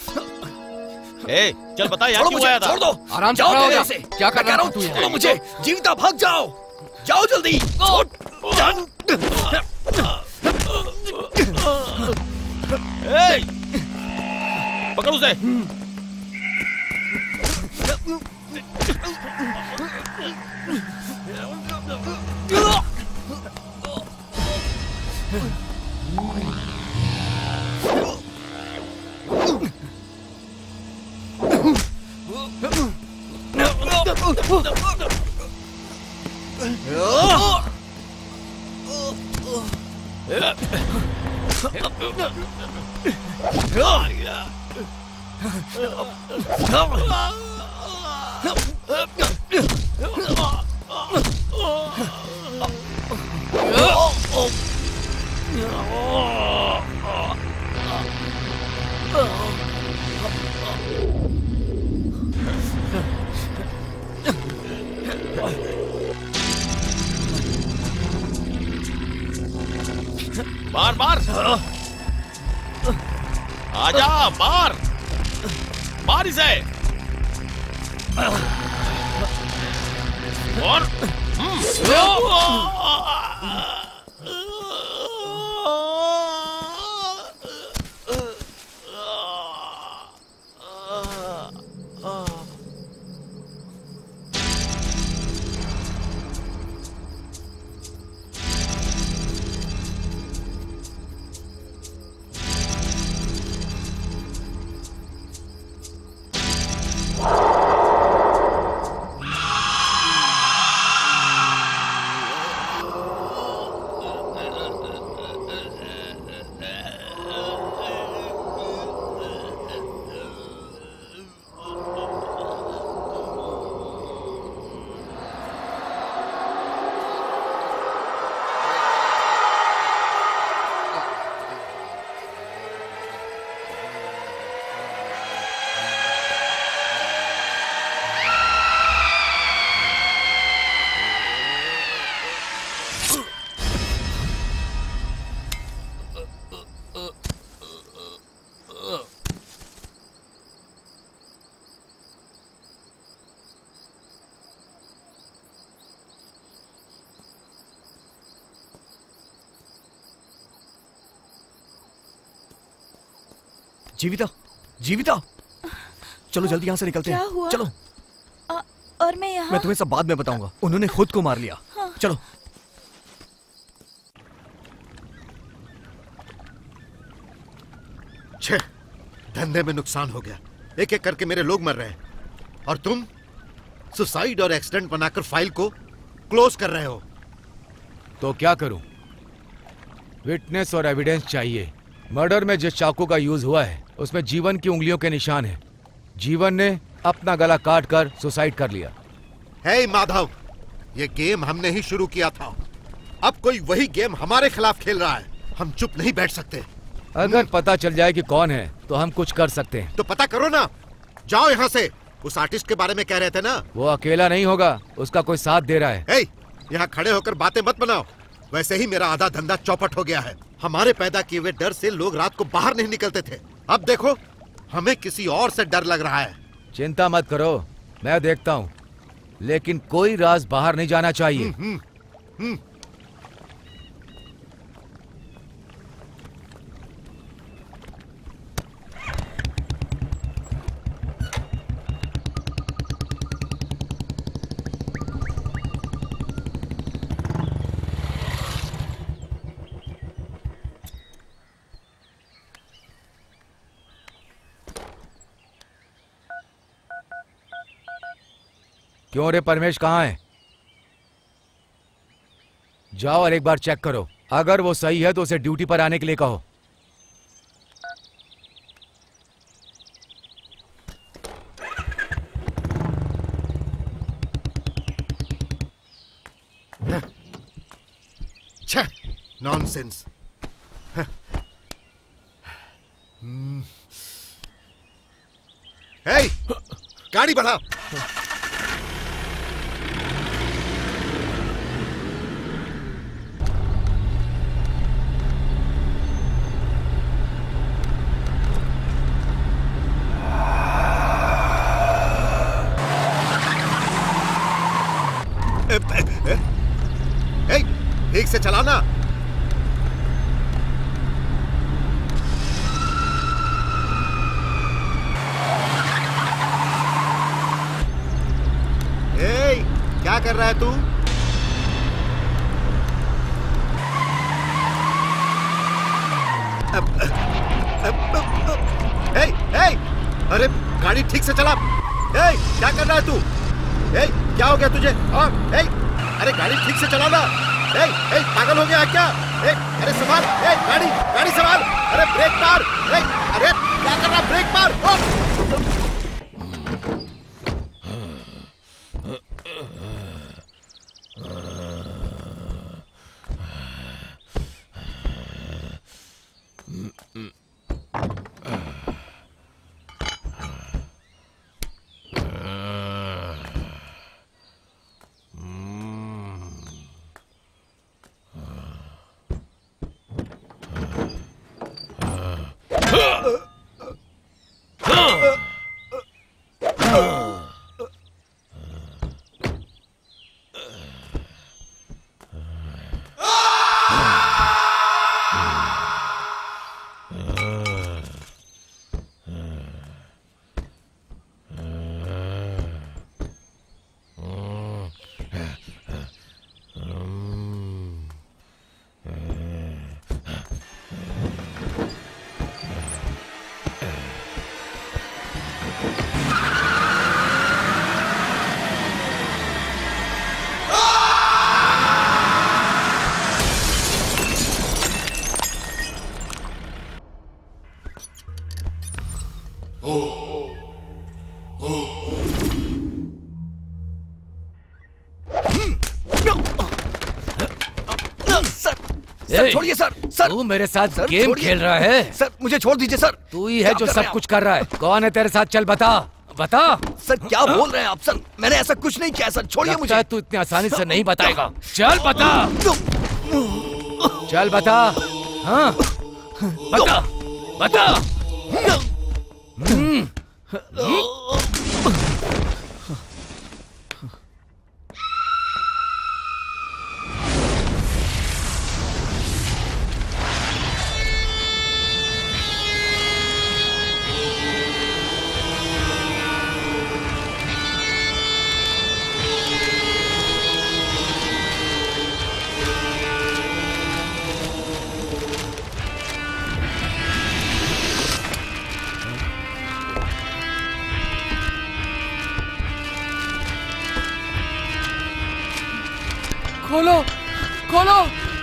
ए, चल बता यहाँ छोड़ो क्यों मुझे, आया था? छोड़ दो। आराम से जाओ खड़ा हो मेरे जा। यहाँ से। क्या कर मैं कह रहा रहा है तू हूँ, यहाँ? छोड़ो मुझे। जीविता भाग जाओ, जाओ जल्दी। छोड़। ए, पकड़ उसे। मार मार, आजा मार, मार इसे। और जीविता, जीविता, चलो जल्दी यहाँ से निकलते क्या हैं। हुआ? चलो। आ, और मैं यहाँ। मैं तुम्हें सब बाद में बताऊंगा। उन्होंने खुद को मार लिया। हाँ। चलो। छे, धंधे में नुकसान हो गया। एक एक करके मेरे लोग मर रहे हैं और तुम सुसाइड और एक्सीडेंट बनाकर फाइल को क्लोज कर रहे हो। तो क्या करूं? विटनेस और एविडेंस चाहिए। मर्डर में जिस चाकू का यूज हुआ है उसमें जीवन की उंगलियों के निशान हैं। जीवन ने अपना गला काट कर सुसाइड कर लिया। हे माधव, ये गेम हमने ही शुरू किया था। अब कोई वही गेम हमारे खिलाफ खेल रहा है। हम चुप नहीं बैठ सकते। अगर पता चल जाए कि कौन है तो हम कुछ कर सकते हैं। तो पता करो ना। जाओ यहाँ से। उस आर्टिस्ट के बारे में कह रहे थे ना? वो अकेला नहीं होगा, उसका कोई साथ दे रहा है। हे, यहाँ खड़े होकर बातें मत बनाओ। वैसे ही मेरा आधा धंधा चौपट हो गया है। हमारे पैदा किए हुए डर से लोग रात को बाहर नहीं निकलते थे। अब देखो, हमें किसी और से डर लग रहा है। चिंता मत करो, मैं देखता हूँ, लेकिन कोई राज बाहर नहीं जाना चाहिए। हम्म, हम्म। क्यों रे परमेश, कहाँ है? जाओ और एक बार चेक करो। अगर वो सही है तो उसे ड्यूटी पर आने के लिए कहो। छह, नॉनसेंस। हे, गाड़ी बढ़ा। ठीक से चलाना। ए, क्या कर रहा है तू? अब, अब, अब, अब, ए, ए, अरे गाड़ी ठीक से चला। ए, क्या कर रहा है तू? ए, क्या हो गया तुझे? हाँ, ए, अरे गाड़ी ठीक से चलाना। ए, ए, पागल हो गया क्या? ए, अरे संभाल, ए, गाड़ी गाड़ी संभाल। अरे ब्रेक मार। ए, अरे क्या कर रहा? ब्रेक मार। ओ! छोड़िए सर। सर तू मेरे साथ गेम खेल रहा है? सर मुझे छोड़ दीजिए सर। तू ही है जो सब कुछ कर रहा है। कौन है तेरे साथ? चल बता बता। सर क्या बोल रहे हैं आप? सर मैंने ऐसा कुछ नहीं किया सर, छोड़िए मुझे। तू इतनी आसानी से नहीं बताएगा। चल बता, चल बता। हाँ बता बता। खोलो खोलो।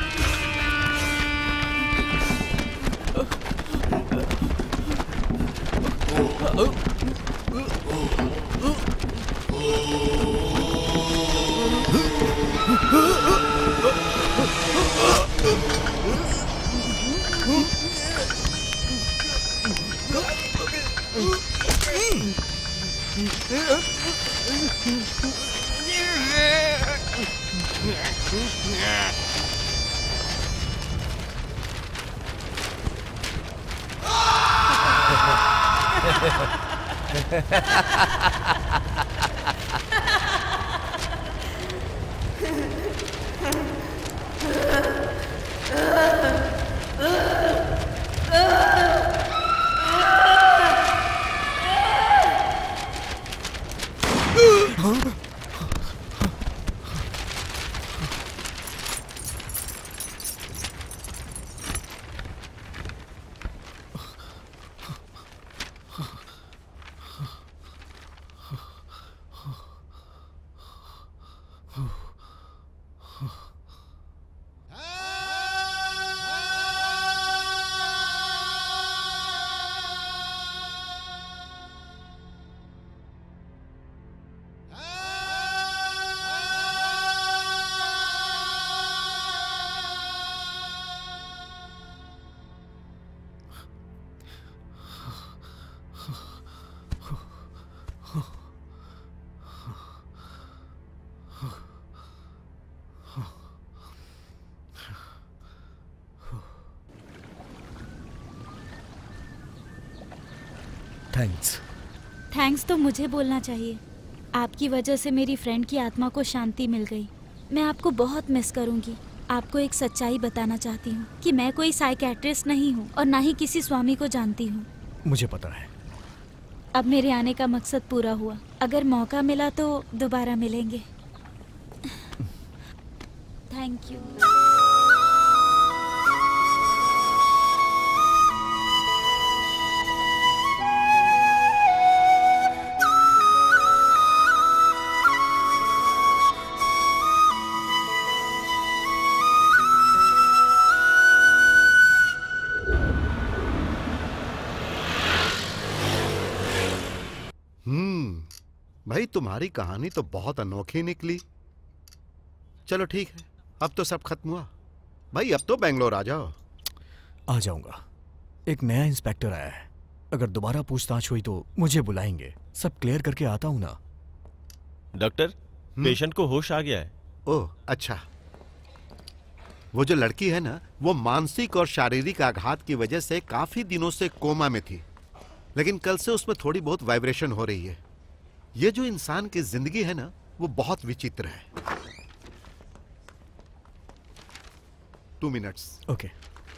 थैंक्स। थैंक्स तो मुझे बोलना चाहिए। आपकी वजह से मेरी फ्रेंड की आत्मा को शांति मिल गई। मैं आपको बहुत मिस करूंगी। आपको एक सच्चाई बताना चाहती हूँ कि मैं कोई साइकियाट्रिस्ट नहीं हूँ और ना ही किसी स्वामी को जानती हूँ। मुझे पता है। अब मेरे आने का मकसद पूरा हुआ। अगर मौका मिला तो दोबारा मिलेंगे। Thank you. भाई तुम्हारी कहानी तो बहुत अनोखी निकली। चलो ठीक है, अब तो सब खत्म हुआ। भाई अब तो बेंगलोर आ जाओ। आ जाऊंगा। एक नया इंस्पेक्टर आया है, अगर दोबारा पूछताछ हुई तो मुझे बुलाएंगे। सब क्लियर करके आता हूं ना। डॉक्टर, पेशेंट को होश आ गया है। ओह अच्छा। वो जो लड़की है ना, वो मानसिक और शारीरिक आघात की वजह से काफी दिनों से कोमा में थी, लेकिन कल से उसमें थोड़ी बहुत वाइब्रेशन हो रही है। ये जो इंसान की जिंदगी है ना, वो बहुत विचित्र है। Two minutes. ओके।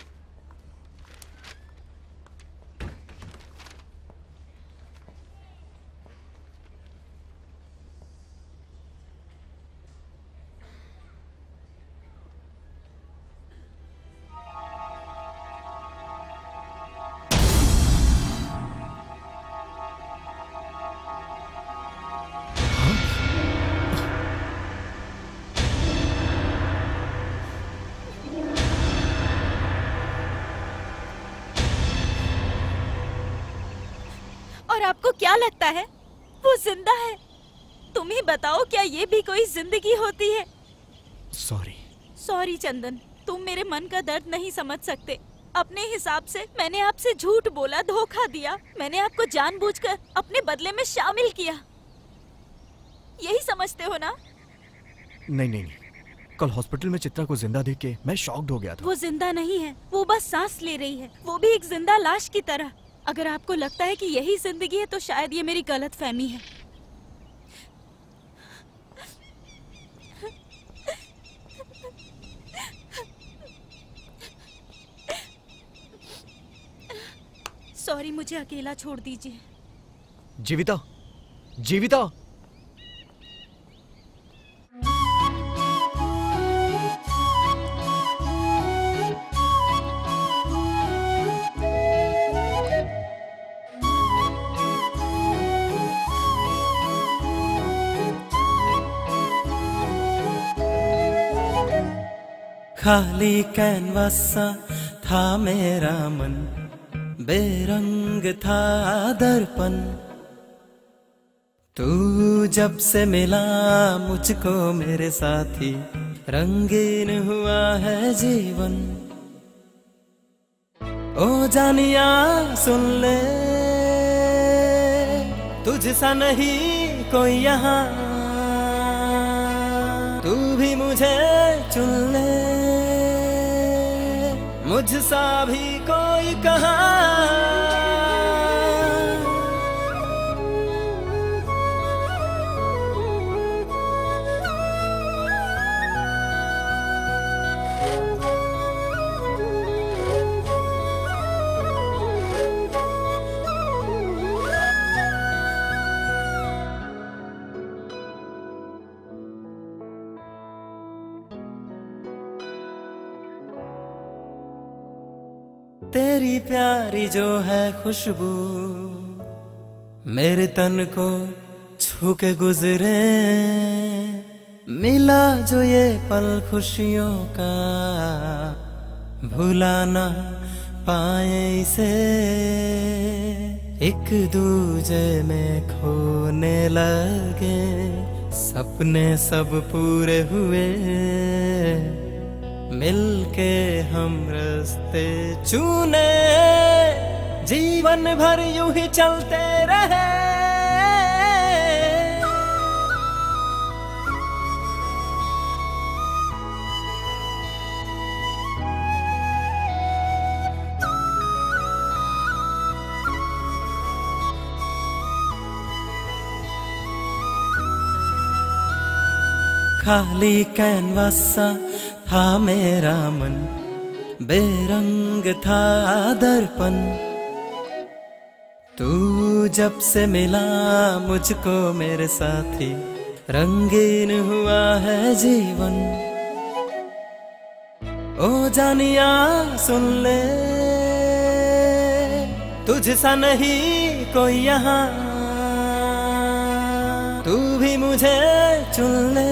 और आपको क्या लगता है वो जिंदा है? तुम ही बताओ, क्या ये भी कोई जिंदगी होती है? सॉरी। सॉरी चंदन, तुम मेरे मन का दर्द नहीं समझ सकते। अपने हिसाब से मैंने आपसे झूठ बोला, धोखा दिया। मैंने आपको जानबूझकर अपने बदले में शामिल किया, यही समझते हो ना? नहीं नहीं नहीं, कल हॉस्पिटल में चित्रा को जिंदा देख के मैं शॉक्ड हो गया था। वो जिंदा नहीं है, वो बस सांस ले रही है, वो भी एक जिंदा लाश की तरह। अगर आपको लगता है कि यही जिंदगी है तो शायद ये मेरी गलतफहमी है। सॉरी, मुझे अकेला छोड़ दीजिए। जीविता, जीविता। खाली कैनवास सा था मेरा मन, बेरंग था दर्पण। तू जब से मिला मुझको मेरे साथी, रंगीन हुआ है जीवन। ओ जानिया सुन ले, तुझसा नहीं कोई यहाँ, तू भी मुझे चुन ले, मुझसा भी कोई कहाँ। तेरी प्यारी जो है खुशबू मेरे तन को छू के गुजरे, मिला जो ये पल खुशियों का, भुला ना पाए इसे। एक दूजे में खोने लगे, सपने सब पूरे हुए, मिलके हम रास्ते चुने, जीवन भर यूं ही चलते रहे। खाली कैनवास सा हाँ मेरा मन बेरंग था दर्पण, तू जब से मिला मुझको मेरे साथी, रंगीन हुआ है जीवन। ओ जानिया सुन ले, तुझसा नहीं कोई यहाँ, तू भी मुझे चुन ले,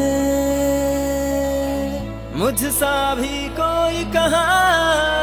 मुझसा भी कोई कहाँ।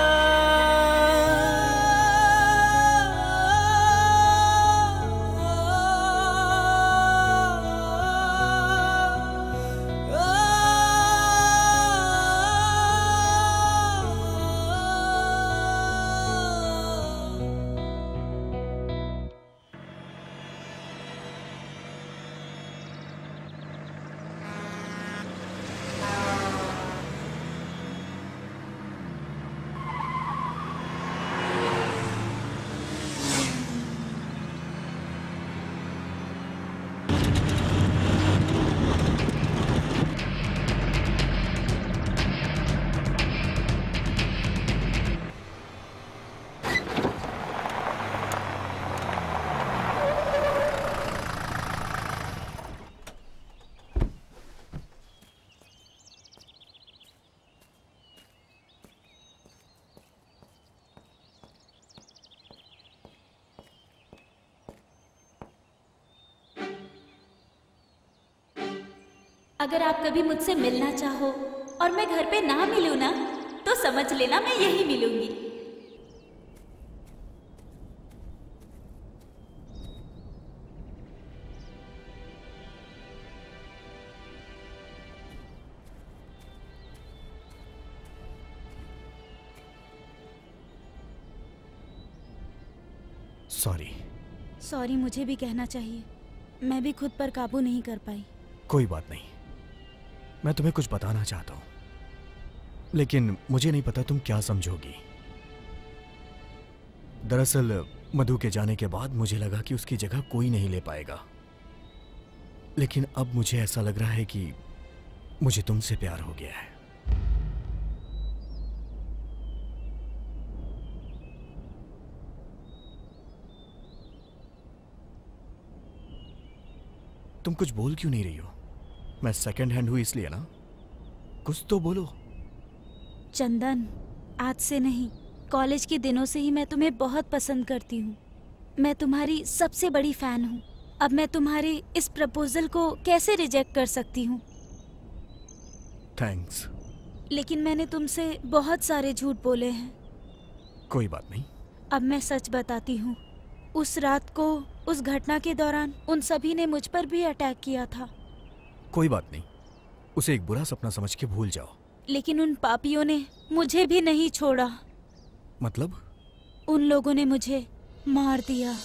अगर आप कभी मुझसे मिलना चाहो और मैं घर पे ना मिलूं ना, तो समझ लेना मैं यही मिलूंगी। सॉरी। सॉरी मुझे भी कहना चाहिए, मैं भी खुद पर काबू नहीं कर पाई। कोई बात नहीं, मैं तुम्हें कुछ बताना चाहता हूं, लेकिन मुझे नहीं पता तुम क्या समझोगी। दरअसल मधु के जाने के बाद मुझे लगा कि उसकी जगह कोई नहीं ले पाएगा, लेकिन अब मुझे ऐसा लग रहा है कि मुझे तुमसे प्यार हो गया है। तुम कुछ बोल क्यों नहीं रही हो? मैं सेकंड हैंड हूं इसलिए ना, कुछ तो बोलो। चंदन, आज से नहीं, कॉलेज के दिनों से ही मैं तुम्हें बहुत पसंद करती हूँ। मैं तुम्हारी सबसे बड़ी फैन हूँ। अब मैं तुम्हारे इस प्रपोजल को कैसे रिजेक्ट कर सकती हूँ? थैंक्स। लेकिन मैंने तुमसे बहुत सारे झूठ बोले हैं। कोई बात नहीं। अब मैं सच बताती हूँ। उस रात को, उस घटना के दौरान उन सभी ने मुझ पर भी अटैक किया था। कोई बात नहीं, उसे एक बुरा सपना समझ के भूल जाओ। लेकिन उन पापियों ने मुझे भी नहीं छोड़ा। मतलब? उन लोगों ने मुझे मार दिया।